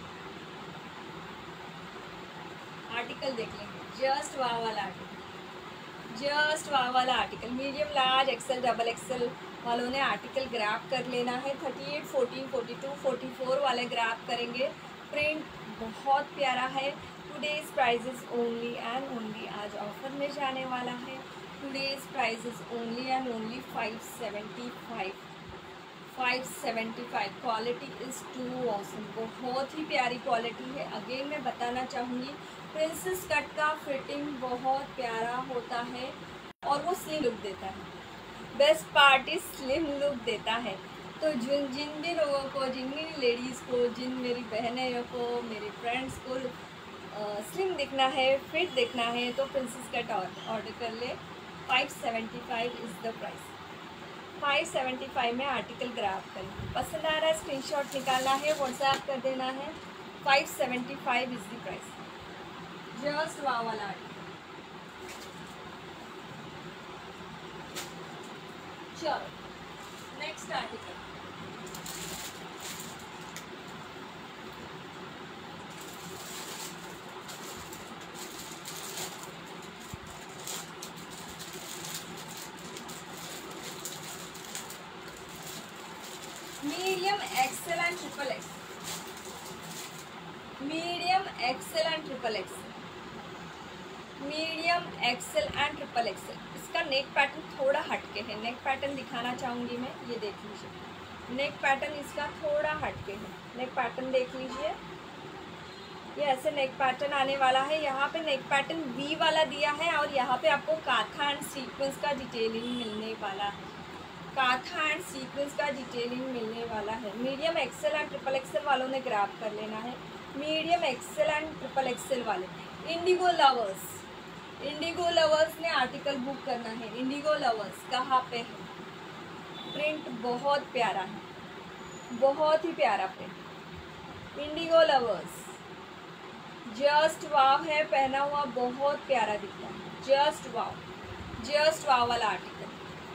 आर्टिकल देख लेंगे। जस्ट वाह वाला आर्टिकल जस्ट वाह वाला article medium large XL double XL वालों ने आर्टिकल ग्रैब कर लेना है। Thirty eight fourteen forty two forty four वाले ग्रैब करेंगे। प्रिंट बहुत प्यारा है। Today's prices only and only, आज ऑफर में जाने वाला है। Today's prices only and only five seventy five five seventy five. Quality is too awesome. बहुत ही प्यारी क्वालिटी है। अगेन मैं बताना चाहूँगी, प्रिंसेस कट का फिटिंग बहुत प्यारा होता है और वो स्लिम लुक देता है। Best part is slim look देता है। तो जिन जिन भी लोगों को, जिन भी लेडीज़ को, जिन मेरी बहनें को, मेरे फ्रेंड्स को स्लिम दिखना है, फिट दिखना है, तो प्रिंसेस कट ऑर्डर कर ले। Five seventy five is the price. Five seventy five में आर्टिकल ग्रैब करें। पसंद आ रहा है स्क्रीनशॉट निकालना है, व्हाट्सएप कर देना है। Five seventy five is the price. Just wow वाला आर्टिकल। चलो next article, medium XL and triple X, medium XL and triple X, medium XL and triple XL. इसका नेक पैटर्न थोड़ा हटके है, नेक पैटर्न दिखाना चाहूँगी मैं, ये देख लीजिए। नेक पैटर्न इसका थोड़ा हटके है, नेक पैटर्न देख लीजिए। ये ऐसे नेक पैटर्न आने वाला है। यहाँ पे नेक पैटर्न वी वाला दिया है और यहाँ पे आपको काथा एंड सीक्वेंस का डिटेलिंग मिलने वाला है, काथा एंड सीक्वेंस का डिटेलिंग मिलने वाला है। Medium XL and triple XL वालों ने ग्रैब कर लेना है, medium XL and triple XL वाले। इंडिगो लवर्स, इंडिगो लवर्स ने आर्टिकल बुक करना है। इंडिगो लवर्स कहाँ पे है? प्रिंट बहुत प्यारा है, बहुत ही प्यारा print. Indigo lovers just wow है, पहना हुआ बहुत प्यारा दिखता है। जस्ट वाव, जस्ट वाव वाला article.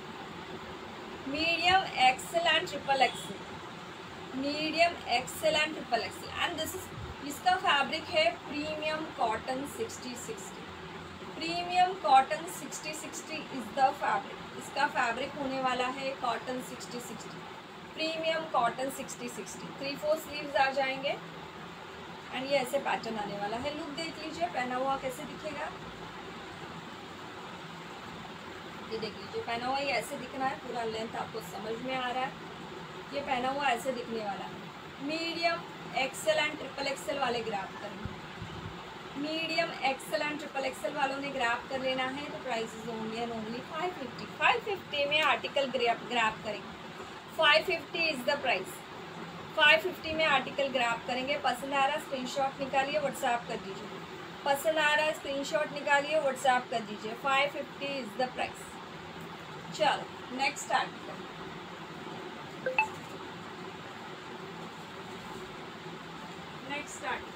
Medium XL and triple XL, medium XL and triple XL. And this is, इसका फैब्रिक है premium cotton sixty sixty, premium cotton sixty sixty is the fabric. इसका फैब्रिक होने वाला है cotton sixty sixty, premium cotton sixty sixty. Three four sleeves आ जाएंगे and ये ऐसे पैटर्न आने वाला है। लुक देख लीजिए, पहना हुआ कैसे दिखेगा, ये देख लीजिए। पहना हुआ ये ऐसे दिखना है, पूरा लेंथ आपको समझ में आ रहा है। ये पहना हुआ ऐसे दिखने वाला है। Medium XL and triple XL वाले ग्रैब करेंगे, medium XL and triple XL वालों ने ग्रैब कर लेना है। तो price is only and only five fifty. Five fifty में आर्टिकल ग्रैब ग्रैब करेंगे, five fifty is the price. Five fifty में आर्टिकल ग्रैब करेंगे। पसंद आ रहा है स्क्रीनशॉट निकालिए, व्हाट्सएप कर दीजिए। पसंद आ रहा है स्क्रीनशॉट निकालिए, व्हाट्सएप कर दीजिए। Five fifty is the price. चलो next article, next article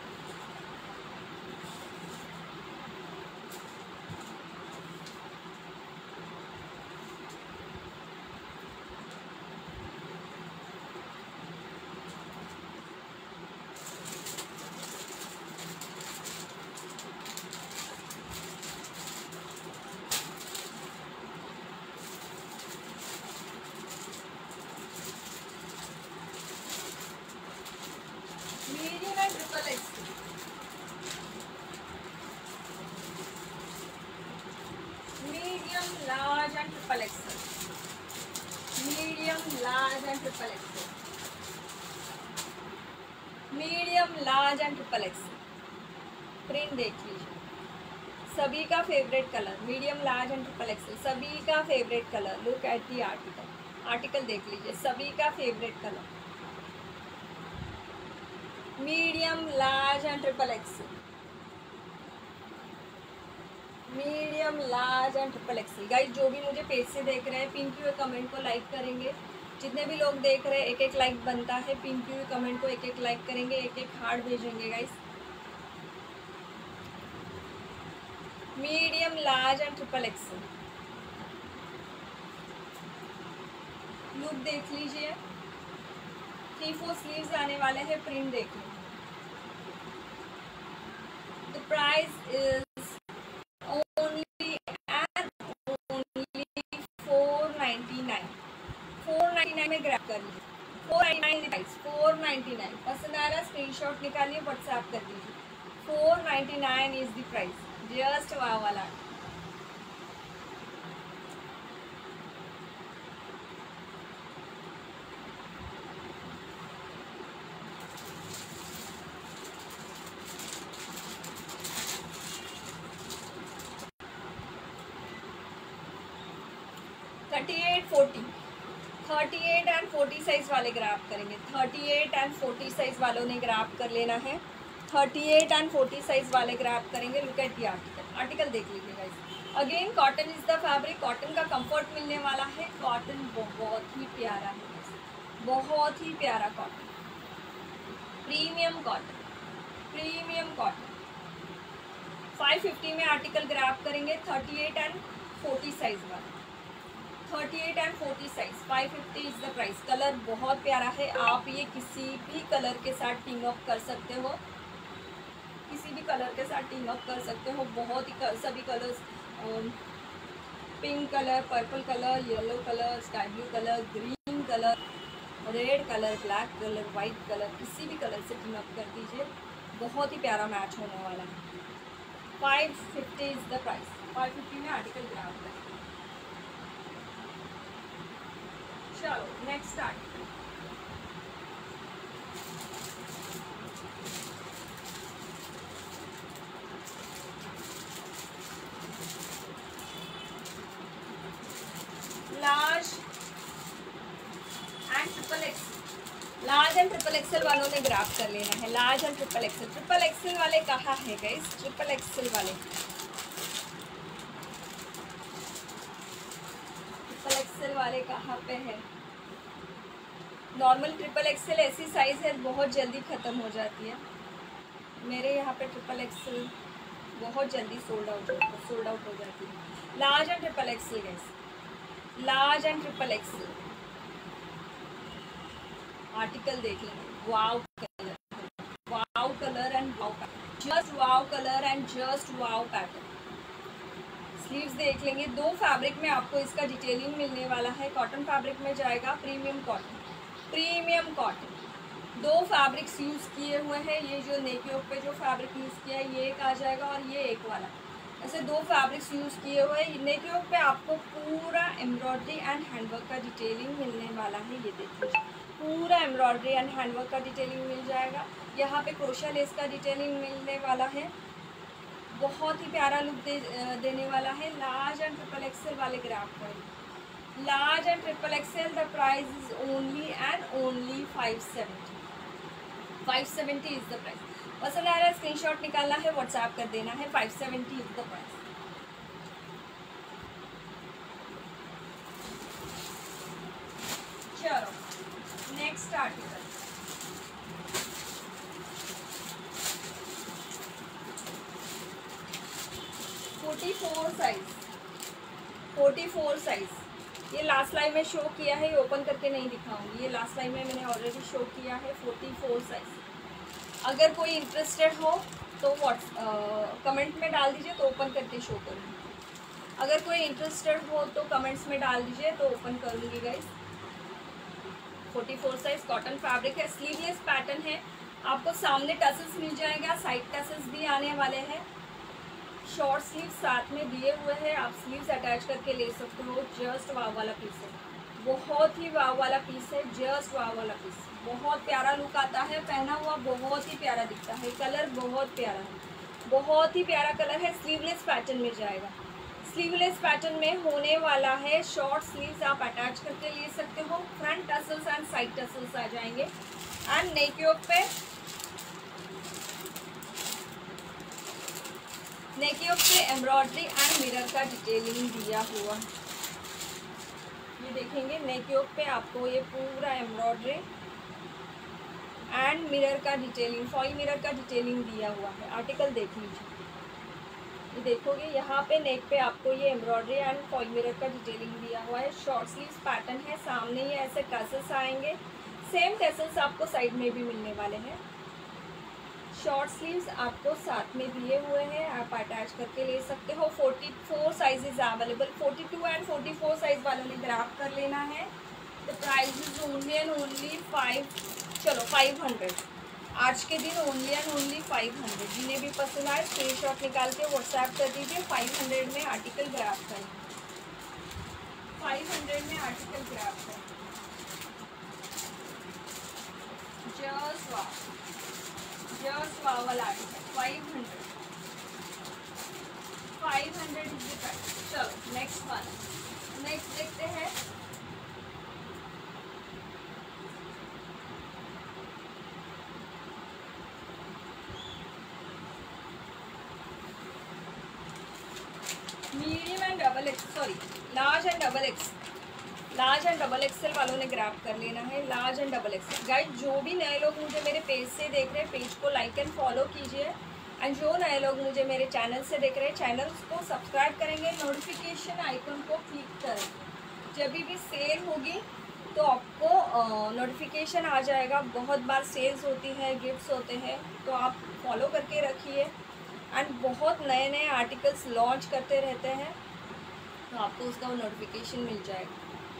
medium and triple XL, medium large and triple XL, medium large and triple XL, medium large and triple XL. Print देख लीजिए, सभी का favourite colour, medium large and triple XL, सभी का favourite colour. Look at the article, article देख लीजिए, सभी का favourite colour. Medium large and triple XL, medium large and triple XL. Guys जो भी मुझे पेज से देख रहे हैं, पिन किए हुए कमेंट को लाइक करेंगे। जितने भी लोग देख रहे हैं, एक एक लाइक बनता है। पिन किए हुए कमेंट को एक एक लाइक करेंगे, एक एक हार्ट भेजेंगे guys. Medium large and triple XL. Look देख लीजिए, थ्री फोर स्लीव्स आने वाले हैं। प्रिंट देख लीजिए। The price is only and only four ninety nine. Four ninety nine में ग्रैब कर लीजिए। Four ninety nine price, four ninety nine. पसंद आ रहा है स्क्रीनशॉट निकालिए, व्हाट्सएप कर दीजिए। Four ninety nine is the price. Just wow वाला। Thirty eight forty, thirty eight and forty size वाले ग्रैब करेंगे। Thirty eight and forty size वालों ने ग्रैब कर लेना है। Thirty eight and forty size वाले ग्रैब करेंगे। Look at the article, article देख लीजिए guys. Again cotton is the fabric, cotton का कंफर्ट मिलने वाला है। कॉटन बहुत ही प्यारा है, बहुत ही प्यारा cotton, premium cotton, premium cotton. Five fifty में आर्टिकल ग्रैब करेंगे, thirty eight and forty size वाला, thirty eight and forty size, five fifty is the price. Colour बहुत प्यारा है, आप ये किसी भी कलर के साथ टीम अप कर सकते हो, किसी भी कलर के साथ टीम अप कर सकते हो। बहुत ही कर, सभी colours, pink colour, purple colour, yellow colour, sky blue colour, green colour, red colour, black colour, white colour, किसी भी कलर से टीम अप कर दीजिए, बहुत ही प्यारा मैच होने वाला है। Five fifty is the price, five fifty में आर्टिकल ग्रैब करें। चलो next article, large and triple X, large and triple XL वालों ने ग्रैब कर लेना है। Large and triple XL, triple XL वाले कहाँ है गाइस? ट्रिपल एक्सेल वाले, ट्रिपल एक्सेल वाले कहाँ पे है? नॉर्मल ट्रिपल एक्सेल ऐसी साइज है बहुत जल्दी ख़त्म हो जाती है। मेरे यहाँ पे ट्रिपल एक्सेल बहुत जल्दी सोल्ड आउट सोल्ड आउट हो जाती है। Large and triple XL guys, large and triple XL article देख लेंगे। Wow colour, wow colour and wow pattern, just wow colour and just wow pattern. Sleeves देख लेंगे, दो फैब्रिक में आपको इसका डिटेलिंग मिलने वाला है। कॉटन फैब्रिक में जाएगा, प्रीमियम कॉटन, प्रीमियम कॉटन। दो फैब्रिक्स यूज़ किए हुए हैं, ये जो नेक पे जो फैब्रिक यूज़ किया है ये एक आ जाएगा और ये एक वाला, ऐसे दो फैब्रिक्स यूज़ किए हुए हैं। नेक पे आपको पूरा एम्ब्रॉयडरी एंड हैंडवर्क का डिटेलिंग मिलने वाला है। ये देखिए पूरा एम्ब्रॉयडरी एंड हैंडवर्क का डिटेलिंग मिल जाएगा। यहाँ पे क्रोशा लेस का डिटेलिंग मिलने वाला है, बहुत ही प्यारा लुक दे, देने वाला है। लार्ज एंड ट्रिपल एक्सेल वाले ग्रैब करेंगे, large and triple XL, the price is only and only five seventy, five seventy is the price. पसंद आ रहा है स्क्रीनशॉट निकालना है, व्हाट्सएप कर देना है। Five seventy is the price. चलो next article, forty four size, forty four size, ये लास्ट लाइव में शो किया है, ये ओपन करके नहीं दिखाऊंगी, ये लास्ट लाइव में मैंने ऑलरेडी शो किया है। फोर्टी फोर साइज, अगर कोई इंटरेस्टेड हो तो व्हाट्स कमेंट में डाल दीजिए तो ओपन करके शो करूँगी। अगर कोई इंटरेस्टेड हो तो कमेंट्स में डाल दीजिए तो ओपन करूँगी guys. Forty four size cotton fabric है, स्लीवलेस पैटर्न है। आपको सामने टसल्स मिल जाएगा, साइड टसल्स भी आने वाले हैं। शॉर्ट स्लीव साथ में दिए हुए हैं, आप स्लीव्स अटैच करके ले सकते हो। जस्ट वाव वाला पीस है, बहुत ही वाव वाला पीस है, जस्ट वाव वाला पीस। बहुत प्यारा लुक आता है, पहना हुआ बहुत ही प्यारा दिखता है। कलर बहुत प्यारा है, बहुत ही प्यारा कलर है। स्लीवलेस पैटर्न में जाएगा, स्लीवलेस पैटर्न में होने वाला है। शॉर्ट स्लीव्स आप अटैच करके ले सकते हो। Front tassels and side tassels आ जाएंगे। एंड नेक योक पे, नेक योक पे एम्ब्रॉयडरी एंड मिरर का डिटेलिंग दिया हुआ। ये देखेंगे नेक योक पे आपको ये पूरा एम्ब्रॉयडरी एंड मिरर का डिटेलिंग, फॉइल मिरर का डिटेलिंग दिया हुआ है। आर्टिकल देख लीजिए, ये देखोगे यहाँ पे नेक पे आपको ये एम्ब्रॉयडरी एंड फॉइल मिरर का डिटेलिंग दिया हुआ है। शॉर्ट स्लीव्स पैटर्न है, सामने ये ऐसे टसल्स आएंगे, सेम टसल्स आपको साइड में भी मिलने वाले हैं। शॉर्ट स्लीव्स आपको साथ में दिए हुए हैं, आप अटैच करके ले सकते हो। Forty four sizes available, forty two and forty four size वालों ने ग्रैब कर लेना है। The price is only and only five, चलो फाइव हंड्रेड। आज के दिन only and only five hundred. जिन्हें भी पसंद आए स्क्रीनशॉट निकाल के व्हाट्सएप कर दीजिए। फाइव हंड्रेड में आर्टिकल ग्रैब करें, फाइव हंड्रेड में आर्टिकल ग्रैब करें। जस्ट वाव, जस्ट वाव वाला article five hundred, five hundred is the price. चलो नेक्स्ट वन, नेक्स्ट देखते हैं। Medium and double X, sorry large and double X, large and double XL वालों ने grab कर लेना है। Large and double XL guys, जो भी नए लोग मुझे मेरे पेज से देख रहे हैं, पेज को लाइक एंड फॉलो कीजिए एंड जो नए लोग मुझे मेरे चैनल से देख रहे हैं, चैनल को सब्सक्राइब करेंगे, नोटिफिकेशन आइकन को क्लिक करेंगे। जब भी सेल होगी तो आपको नोटिफिकेशन आ जाएगा। बहुत बार सेल्स होती है, गिफ्ट्स होते हैं, तो आप फॉलो करके रखिए। एंड बहुत नए नए आर्टिकल्स लॉन्च करते रहते हैं, तो आपको उसका नोटिफिकेशन मिल जाएगा।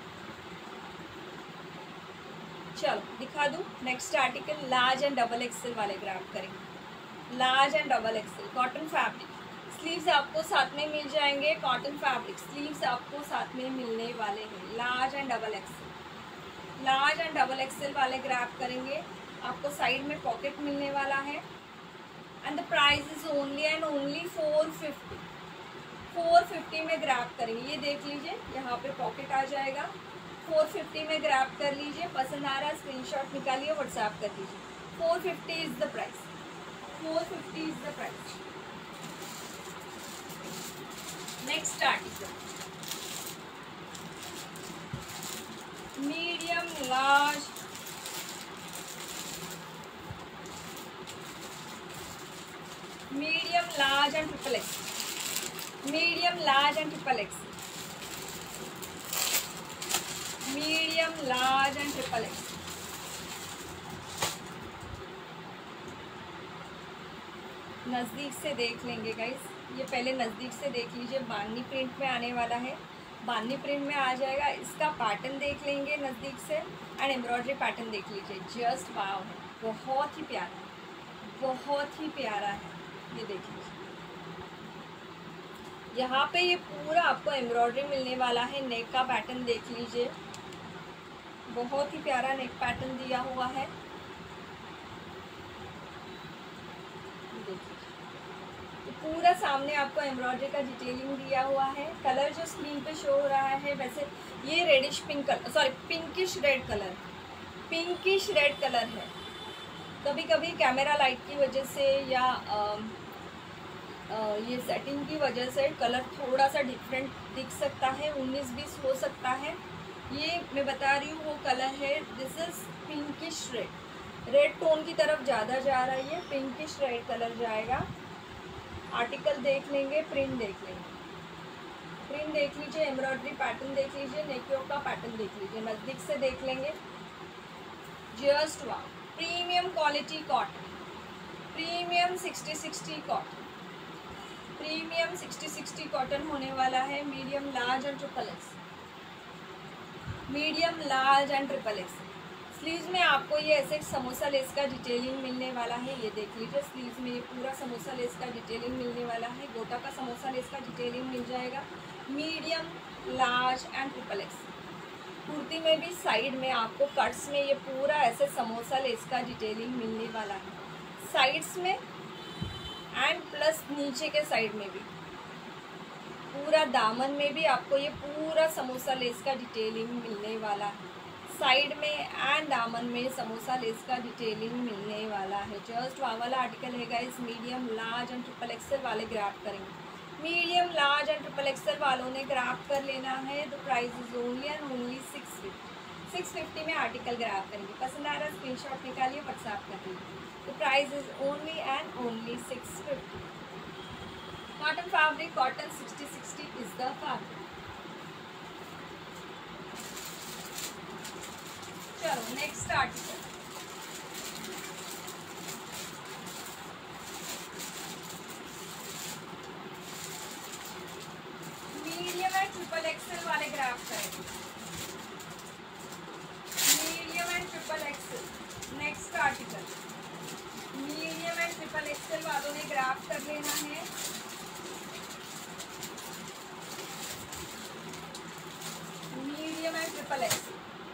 चलो दिखा दूँ next article. Large and double XL वाले ग्रैब करेंगे। Large and double XL cotton fabric, sleeves आपको साथ में मिल जाएंगे। कॉटन फैब्रिक स्लीव्स आपको साथ में मिलने वाले हैं। Large and double XL, large and double XL वाले ग्रैब करेंगे। आपको साइड में पॉकेट मिलने वाला है। And the price is only and only four fifty. Four fifty में ग्रैब करेंगे। ये देख लीजिए, यहाँ पे पॉकेट आ zaayega। फोर फिफ्टी में ग्रैब कर लीजिए। पसंद आ रहा है स्क्रीनशॉट निकालिए, व्हाट्सएप कर दीजिए। Four fifty is the price. Four fifty is the price. Next article medium large medium large and triple X. Medium large and triple X. Medium large and triple X. नज़दीक से देख लेंगे guys, ये पहले नज़दीक से देख लीजिए। बांधनी प्रिंट में आने वाला है, बांधनी प्रिंट में आ जाएगा। इसका पैटर्न देख लेंगे नज़दीक से एंड एम्ब्रॉयडरी पैटर्न देख लीजिए। जस्ट वाव है, बहुत ही प्यारा, बहुत ही प्यारा है। ये देख लीजिए, यहाँ पे ये पूरा आपको एम्ब्रॉयडरी मिलने वाला है। नेक का पैटर्न देख लीजिए, बहुत ही प्यारा नेक पैटर्न दिया हुआ है। तो पूरा सामने आपको एम्ब्रॉयडरी का डिटेलिंग दिया हुआ है। कलर जो स्क्रीन पे शो हो रहा है, वैसे ये reddish pink colour, sorry pinkish red colour, pinkish red colour है। कभी कभी कैमरा लाइट की वजह से या आ, आ, ये सेटिंग की वजह से कलर थोड़ा सा डिफरेंट दिख सकता है, उन्नीस बीस हो सकता है। ये मैं बता रही हूँ वो कलर है। This is pinkish red, red tone की तरफ ज़्यादा जा रहा है, ये पिंकिश रेड कलर जाएगा। आर्टिकल देख लेंगे, प्रिंट देख लेंगे। प्रिंट देख लीजिए, एम्ब्रॉयडरी पैटर्न देख लीजिए, नेकियों का पैटर्न देख लीजिए, नज़दीक से देख लेंगे। जस्ट वाह, premium quality cotton, premium sixty sixty cotton, premium sixty sixty cotton होने वाला है। Medium large and triple X, medium large and triple X. Sleeves में आपको ये ऐसे समोसा लेस का डिटेलिंग मिलने वाला है। ये देख लीजिए, स्लीव्स में ये पूरा समोसा लेस का डिटेलिंग मिलने वाला है। गोटा का समोसा लेस का डिटेलिंग मिल जाएगा। Medium large and triple X. Kurti में भी साइड में आपको कट्स में ये पूरा ऐसे समोसा लेस का डिटेलिंग मिलने वाला है, साइड्स में एंड प्लस नीचे के साइड में भी। पूरा दामन में भी आपको ये पूरा समोसा लेस का डिटेलिंग मिलने वाला है, साइड में एंड दामन में समोसा लेस का डिटेलिंग मिलने वाला है। जस्ट वाह वाला आर्टिकल है guys. Medium large and triple XL वाले ग्रैब करेंगे। Medium large and triple XL वालों ने ग्रैब कर लेना है। The price is only and only six fifty. Six fifty में आर्टिकल ग्रैब करेंगे। पसंद आ रहा है स्क्रीनशॉट निकालिए, व्हाट्सएप कर दीजिए। The price is only and only six fifty. Cotton fabric, cotton sixty sixty is the fabric. चलो next article, medium and triple XL वाले ग्रैब करेंगे। Medium and triple XL. Next article, medium and triple XL वालों ने grab कर लेना है। Medium and triple XL.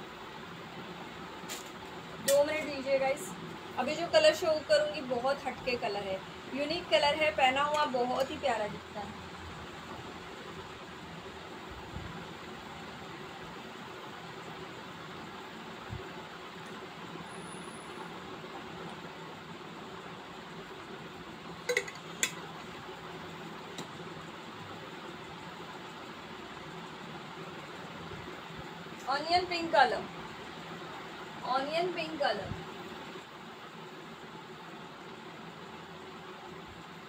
दो minute दीजिए गाइस। अभी जो कलर शो करूंगी बहुत हटके कलर है, यूनिक कलर है, पहना हुआ बहुत ही प्यारा दिखता है। Onion pink colour, onion pink colour.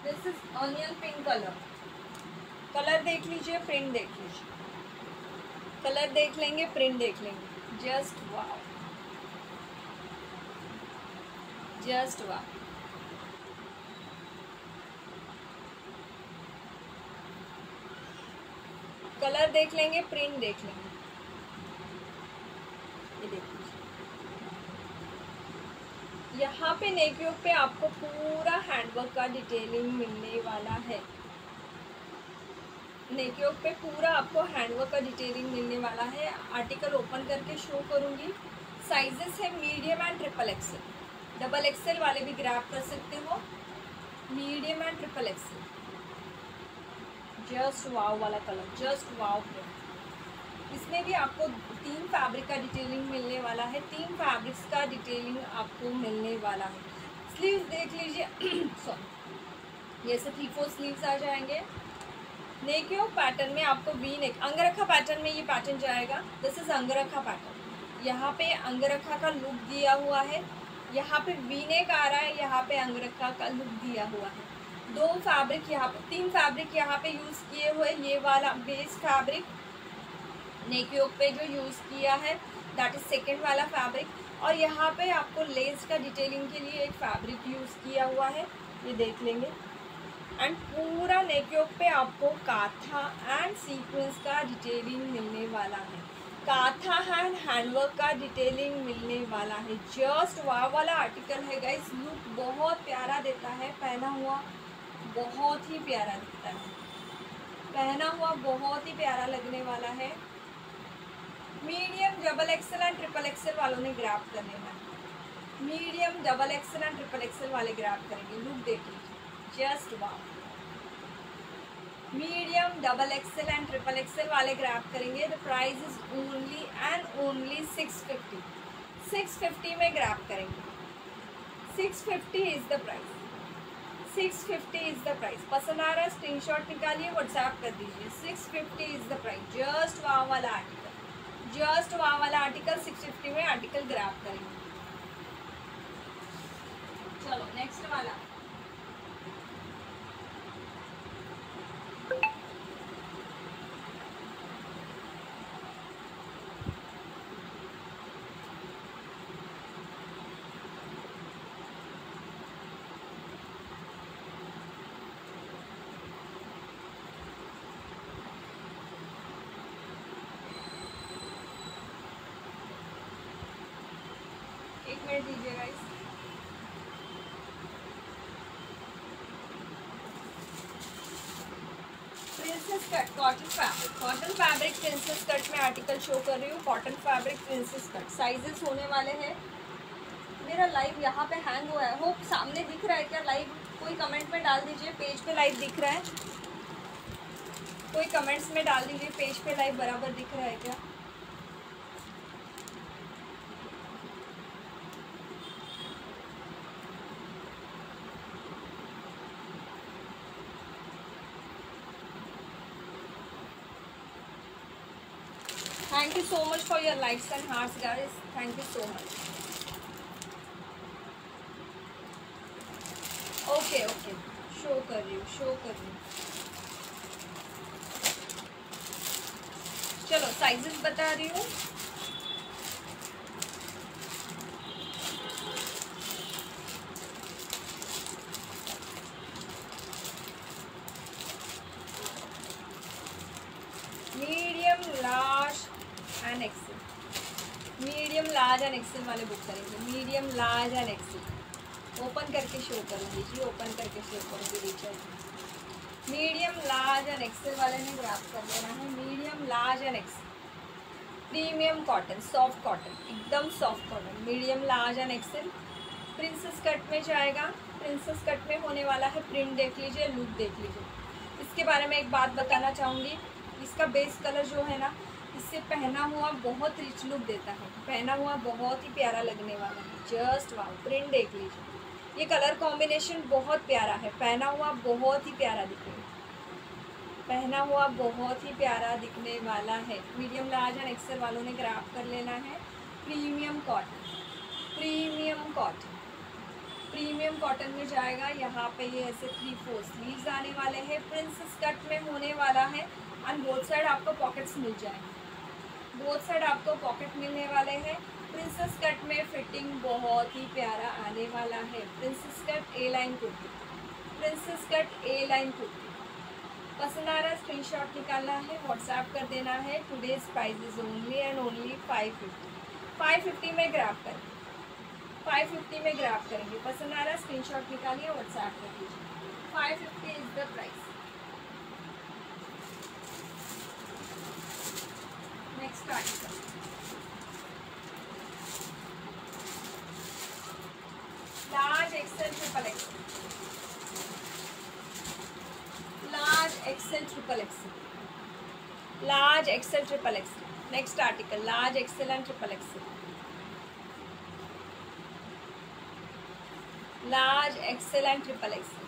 This is onion pink colour. Colour देख लीजिए, प्रिंट देख लीजिए, कलर देख लेंगे, प्रिंट देख लेंगे। Just wow, just wow. Colour देख लेंगे, प्रिंट देख लेंगे। ये देख लीजिए, यहाँ पे नेकयोग पे आपको पूरा हैंडवर्क का डिटेलिंग मिलने वाला है। नेकयोग पे पूरा आपको हैंडवर्क का डिटेलिंग मिलने वाला है। आर्टिकल ओपन करके शो करूंगी। साइजेस है medium and triple XL. Double XL वाले भी ग्रैब कर सकते हो, medium and triple XL. Just wow वाला कलर, जस्ट वाव प्रिंट। इसमें भी आपको तीन फैब्रिक का डिटेलिंग मिलने वाला है, तीन फैब्रिक्स का डिटेलिंग आपको मिलने वाला है। स्लीव्स देख लीजिए, सॉरी, ये से थ्री फोर स्लीव्स आ जाएंगे। नेकयोग पैटर्न में आपको वी नेक, अंगरखा पैटर्न में ये पैटर्न जाएगा। This is angrakha pattern. यहाँ पे अंगरखा का लुक दिया हुआ है, यहाँ पे वी नेक आ रहा है, यहाँ पे अंगरखा का लुक दिया हुआ है। दो फैब्रिक यहाँ पे, तीन फैब्रिक यहाँ पे यूज किए हुए। ये वाला बेस फैब्रिक नेकयोग पे जो यूज किया है दैट इज सेकेंड वाला फैब्रिक। और यहाँ पे आपको लेस का डिटेलिंग के लिए एक फैब्रिक यूज किया हुआ है, ये देख लेंगे। एंड पूरा नेकयोग पे आपको काथा एंड सीक्वेंस का डिटेलिंग मिलने वाला है, काथा एंड हैंडवर्क का डिटेलिंग मिलने वाला है। जस्ट वाव वाला आर्टिकल है गाइस। लुक बहुत प्यारा देता है, पहना हुआ बहुत ही प्यारा दिखता है, पहना हुआ बहुत ही प्यारा लगने वाला है। Medium double XL and triple XL वालों ने ग्रैब कर लेना है। Medium double XL and triple XL वाले ग्रैब करेंगे। लुक देख लीजिए, just wow. Medium double XL and triple XL वाले ग्रैब करेंगे। The price is only and only six fifty. Six fifty में ग्रैब करेंगे। Six fifty is the price, six fifty is the price. पसंद आ रहा है स्क्रीनशॉट निकालिए, WhatsApp कर दीजिए। Six fifty is the price. Just wow वाला आर्टिकल, जस्ट वाव वाला आर्टिकल सिक्स फिफ्टी में आर्टिकल ग्रैब करेंगे। चलो नेक्स्ट वाला, एक मिनट दीजिए guys. Princess cut cotton fabric, cotton fabric princess cut में आर्टिकल शो कर रही हूँ। Cotton fabric princess cut, sizes होने वाले हैं। मेरा लाइव यहाँ पे हैंग हुआ है, होप सामने दिख रहा है क्या लाइव? कोई कमेंट में डाल दीजिए, पेज पे लाइव दिख रहा है? कोई कमेंट्स में डाल दीजिए, पेज पे लाइव बराबर दिख रहा है क्या? Thank you so much for your likes and hearts guys, thank you so much. Okay okay, show कर रही हूँ, शो कर रही हूँ। चलो साइजेस बता रही हूँ। Medium, large and XL. Medium, large and XL वाले बुक करेंगे। Medium, large and XL open करके शो करूँगी जी, ओपन करके शो करूँगी recharge. Medium, large and XL वाले ने ग्रैब कर लेना है। Medium, large and XL, premium cotton, soft cotton, एकदम soft cotton. Medium, large and XL princess cut में जाएगा। प्रिंसेस कट में होने वाला है। प्रिंट देख लीजिए, लुक देख लीजिए। इसके बारे में एक बात बताना चाहूँगी, इसका बेस कलर जो है ना, इससे पहना हुआ बहुत रिच लुक देता है, पहना हुआ बहुत ही प्यारा लगने वाला है। जस्ट वाव, प्रिंट देख लीजिए, ये कलर कॉम्बिनेशन बहुत प्यारा है, पहना हुआ बहुत ही प्यारा दिखेगा, पहना हुआ बहुत ही प्यारा दिखने वाला है। मीडियम, लार्ज एंड एक्सेल वालों ने ग्रैब कर लेना है। Premium cotton, premium cotton, premium cotton में जाएगा। यहाँ पे ये ऐसे थ्री फोर स्लीव्स आने वाले हैं, प्रिंसेस कट में होने वाला है एंड बोथ साइड आपको पॉकेट्स मिल जाएंगे। बोथ साइड आपको पॉकेट मिलने वाले हैं। प्रिंसेस कट में फिटिंग बहुत ही प्यारा आने वाला है। Princess cut A line kurti, princess cut A line kurti पसंद आ रहा है स्क्रीनशॉट निकालना है, व्हाट्सएप कर देना है। Today's price is only and only five fifty five fifty में ग्रैब करेंगे, फाइव फिफ्टी में ग्रैब करेंगे। पसंद आ रहा है स्क्रीनशॉट निकालिए, व्हाट्सएप कर दीजिए। Five fifty is the price. Next article large XL triple XL, large XL triple XL, large XL triple XL. Next article large XL and triple XL, large XL and triple XL.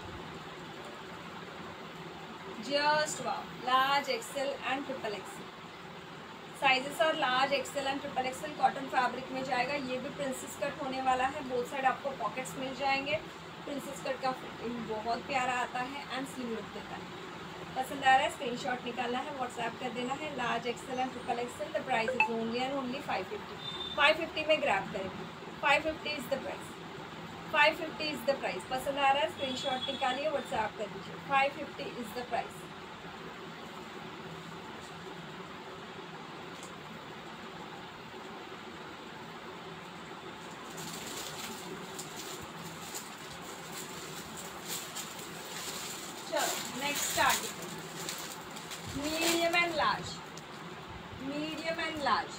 Just wow, large XL and triple XL. Sizes और large XL and triple XL cotton fabric में जाएगा। ये भी princess cut होने वाला है। Both side आपको pockets मिल जाएंगे। प्रिंसेस कट का फिटिंग बहुत प्यारा आता है एंड स्लिम लुक देता है। पसंद आ रहा है स्क्रीनशॉट निकालना है, व्हाट्सएप कर देना है। Large XL and triple XL, the price is only and only five fifty five fifty में ग्रैब करेंगे। Five fifty is the price, five fifty is the price. पसंद आ रहा है स्क्रीनशॉट निकालिए, व्हाट्सएप कर दीजिए। Five fifty is the price. Next article medium and large, medium and large,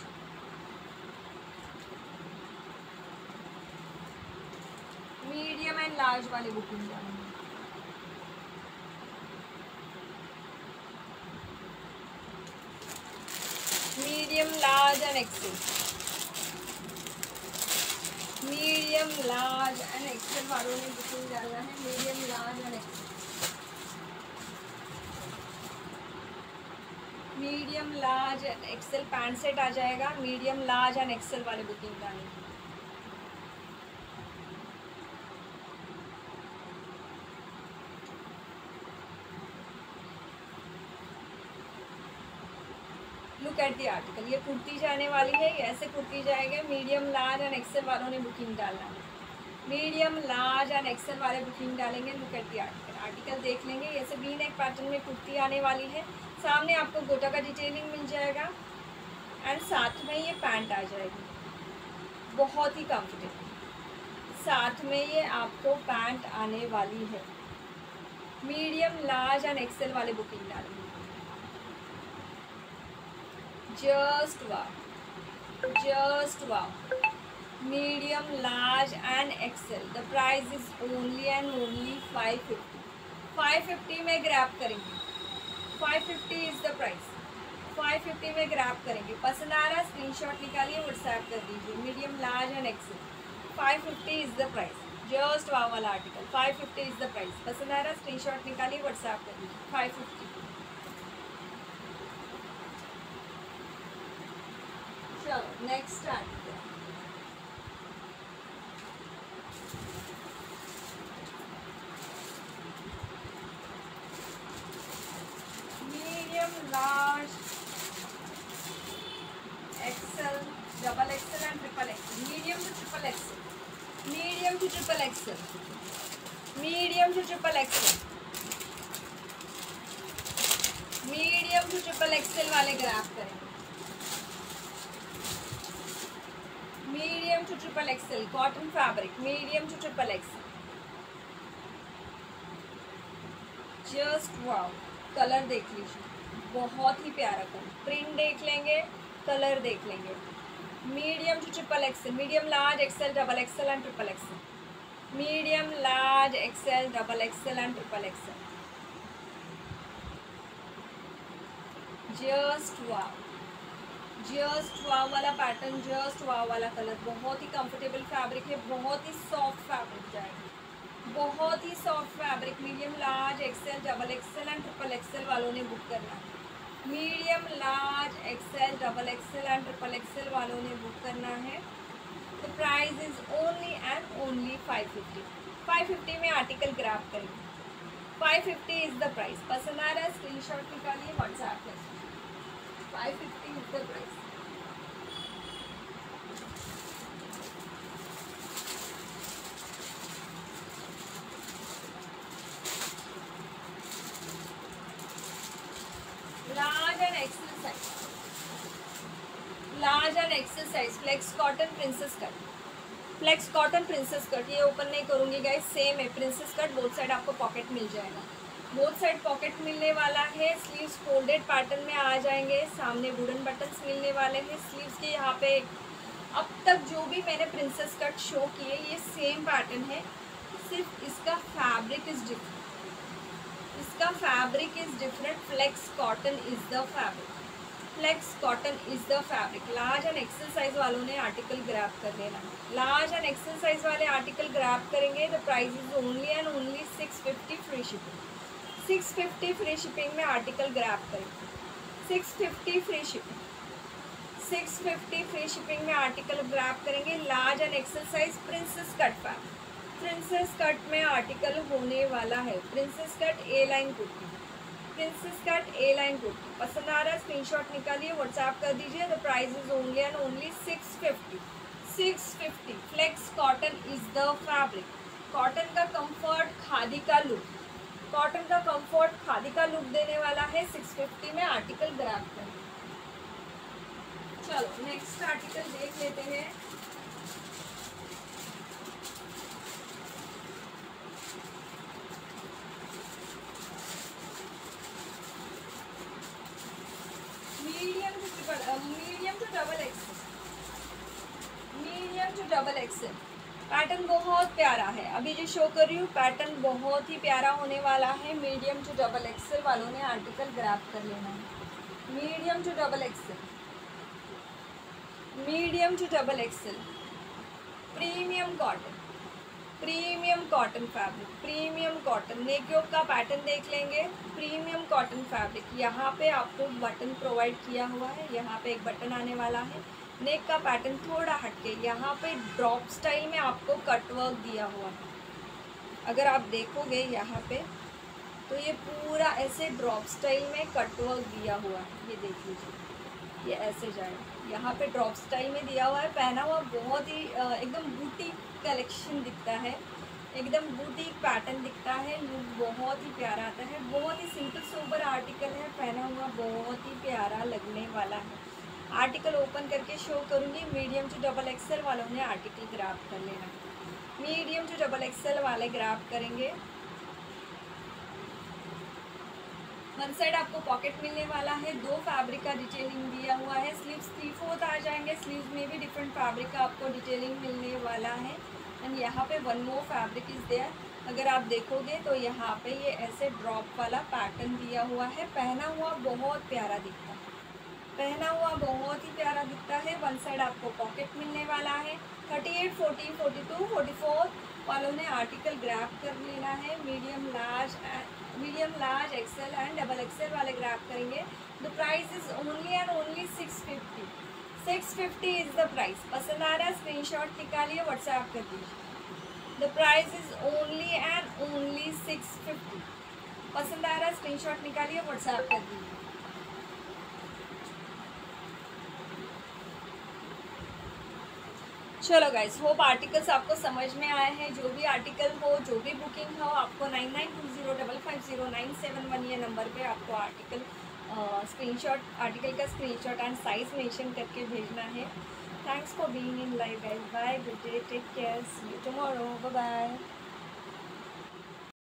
medium and large वाली बुकिंग जाएंगे। Medium large and XL, medium large and XL वालों ने बुकिंग डालना है। Medium large and XL, medium large and XL pant set आ जाएगा। Medium large and XL वाले booking डालेंगे। Look at the article. ये कुर्ती जाने वाली है, ये ऐसे कुर्ती जाएगा। मीडियम लार्ज एंड एक्सेल वालों ने बुकिंग डालना है। मीडियम लार्ज एंड एक्सेल वाले बुकिंग डालेंगे। Look at the article. Article देख लेंगे। ऐसे वी नेक पैटर्न में कुर्ती आने वाली है। सामने आपको गोटा का डिटेलिंग मिल जाएगा एंड साथ में ये पैंट आ जाएगी, बहुत ही कंफर्टेबल। साथ में ये आपको पैंट आने वाली है। मीडियम लार्ज एंड एक्सेल वाले बुकिंग डालेंगे। Just wow, just wow. Medium large and XL, the price is only and only five fifty five fifty में ग्रैब करेंगे। Five fifty is the price. Five fifty में grab करेंगे। पसंद आ रहा है स्क्रीनशॉट निकालिए, व्हाट्सएप कर दीजिए। Medium large and XL, five fifty is the price. Just wow वाला article, five fifty is the price. पसंद आ रहा है स्क्रीनशॉट निकालिए, व्हाट्सएप कर दीजिए। Five fifty. चलो next article large XL, double XL and triple XL. Medium to triple XL, medium to triple XL, medium to triple XL, medium to triple XL वाले grab करेंगे। Medium to triple XL cotton fabric, medium to triple XL. Just wow, colour देख लीजिए, बहुत ही प्यारा colour. Print देख लेंगे, colour देख लेंगे। Medium to triple XL, medium large XL, double XL and triple XL. Medium large XL, double XL and triple XL. Just wow, just wow वाला पैटर्न, जस्ट वाव वाला कलर। बहुत ही comfortable fabric है, बहुत ही soft fabric जाएगा, बहुत ही soft fabric. Medium large XL, double XL and triple XL वालों ने बुक करना है। Medium large XL, double XL and triple XL वालों ने बुक करना है। The price is only and only five fifty. Five fifty में आर्टिकल ग्रैब करेंगे। Five fifty is the price. पसंद आ रहा है स्क्रीन शॉट निकालिए व्हाट्सएप में। Five fifty is the price. Large and XL size, large and XL size flex cotton princess cut, flex cotton princess cut. ये open नहीं करूंगी गाइस, सेम है प्रिंसेस कट। बोथ साइड आपको pocket मिल जाएगा, both side pocket मिलने वाला है। स्लीव्स फोल्डेड पैटर्न में आ जाएंगे, सामने वुडन बटन्स मिलने वाले हैं। स्लीव्स के यहाँ पे अब तक जो भी मैंने प्रिंसेस कट शो किए ये सेम पैटर्न है, सिर्फ इसका फैब्रिक इज डिफरेंट। इसका fabric is different. Flex cotton is the fabric, flex cotton is the fabric. Large and XL size वालों ने आर्टिकल ग्रैब कर लेना। लार्ज एंड एक्सेल साइज वाले आर्टिकल ग्रैब करेंगे। The price is only and only six fifty free shipping. Six fifty free shipping में article grab करेंगे। Six fifty free shipping, six fifty free shipping में article grab करेंगे। Large and XL size princess cut fabric, princess cut में article होने वाला है। Princess cut A line kurti, princess cut A line kurti. पसंद आ रहा है स्क्रीनशॉट निकालिए व्हाट्सएप कर दीजिए। The price is only and only six fifty. Six fifty. Flex cotton is the fabric. Cotton का कंफर्ट, खादी का लुक, कॉटन का कंफर्ट खादी का लुक देने वाला है। सिक्स फिफ्टी में आर्टिकल ग्रैब करें। चलो नेक्स्ट आर्टिकल देख लेते हैं। Medium to medium to double XL, medium to double XL. Pattern बहुत प्यारा है, अभी जो शो कर रही हूँ पैटर्न बहुत ही प्यारा होने वाला है। मीडियम टू डबल एक्सेल वालों ने आर्टिकल ग्रैब कर लेना है। Medium to double XL, medium to double XL. Premium cotton, premium cotton fabric, premium cotton. Neck yoke का पैटर्न देख लेंगे। Premium cotton fabric. यहाँ पे आपको बटन प्रोवाइड किया हुआ है, यहाँ पे एक बटन आने वाला है। नेक का पैटर्न थोड़ा हटके, यहाँ पे ड्रॉप स्टाइल में आपको कटवर्क दिया हुआ है। अगर आप देखोगे यहाँ पे तो ये पूरा ऐसे ड्रॉप स्टाइल में कटवर्क दिया हुआ है। ये देख लीजिए, ये ऐसे जाएगा, यहाँ पे ड्रॉप स्टाइल में दिया हुआ है। पहना हुआ बहुत ही एकदम बुटीक कलेक्शन दिखता है, एकदम बुटीक पैटर्न दिखता है। लुक बहुत ही प्यारा आता है, बहुत ही सिंपल सोबर आर्टिकल है। पहना हुआ बहुत ही प्यारा लगने वाला है। आर्टिकल ओपन करके शो करूँगी। मीडियम टू डबल एक्सेल वालों ने आर्टिकल ग्रैब कर लेना है। मीडियम टू डबल एक्सेल वाले ग्रैब करेंगे। वन साइड आपको पॉकेट मिलने वाला है। दो फैब्रिक का डिटेलिंग दिया हुआ है। स्लीव्स थ्री फोर्थ आ जाएंगे। स्लीव्स में भी डिफरेंट फैब्रिक का आपको डिटेलिंग मिलने वाला है। एंड यहाँ पे one more fabric is there. अगर आप देखोगे तो यहाँ पे ये ऐसे ड्रॉप वाला पैटर्न दिया हुआ है। पहना हुआ बहुत प्यारा दिखता है, पहना हुआ बहुत ही प्यारा दिखता है। वन साइड आपको पॉकेट मिलने वाला है। Thirty eight, forty, forty two, forty four वालों ने आर्टिकल ग्रैब कर लेना है। Medium large, medium large, XL and double XL वाले ग्रैब करेंगे। The price is only and only six fifty. Six fifty is the price. पसंद आ रहा है स्क्रीनशॉट निकालिए व्हाट्सएप कर दीजिए। The price is only and only six fifty. पसंद आ रहा है स्क्रीनशॉट निकालिए व्हाट्सएप कर दीजिए। चलो गाइस, होप आर्टिकल्स आपको समझ में आए हैं। जो भी आर्टिकल हो, जो भी बुकिंग हो, आपको nine nine two zero double five zero nine seven one ये नंबर पे आपको आर्टिकल स्क्रीनशॉट, आर्टिकल का स्क्रीनशॉट एंड साइज मेंशन करके भेजना है। Thanks for being in live guys. Bye, good day, take care, see you tomorrow, bye bye.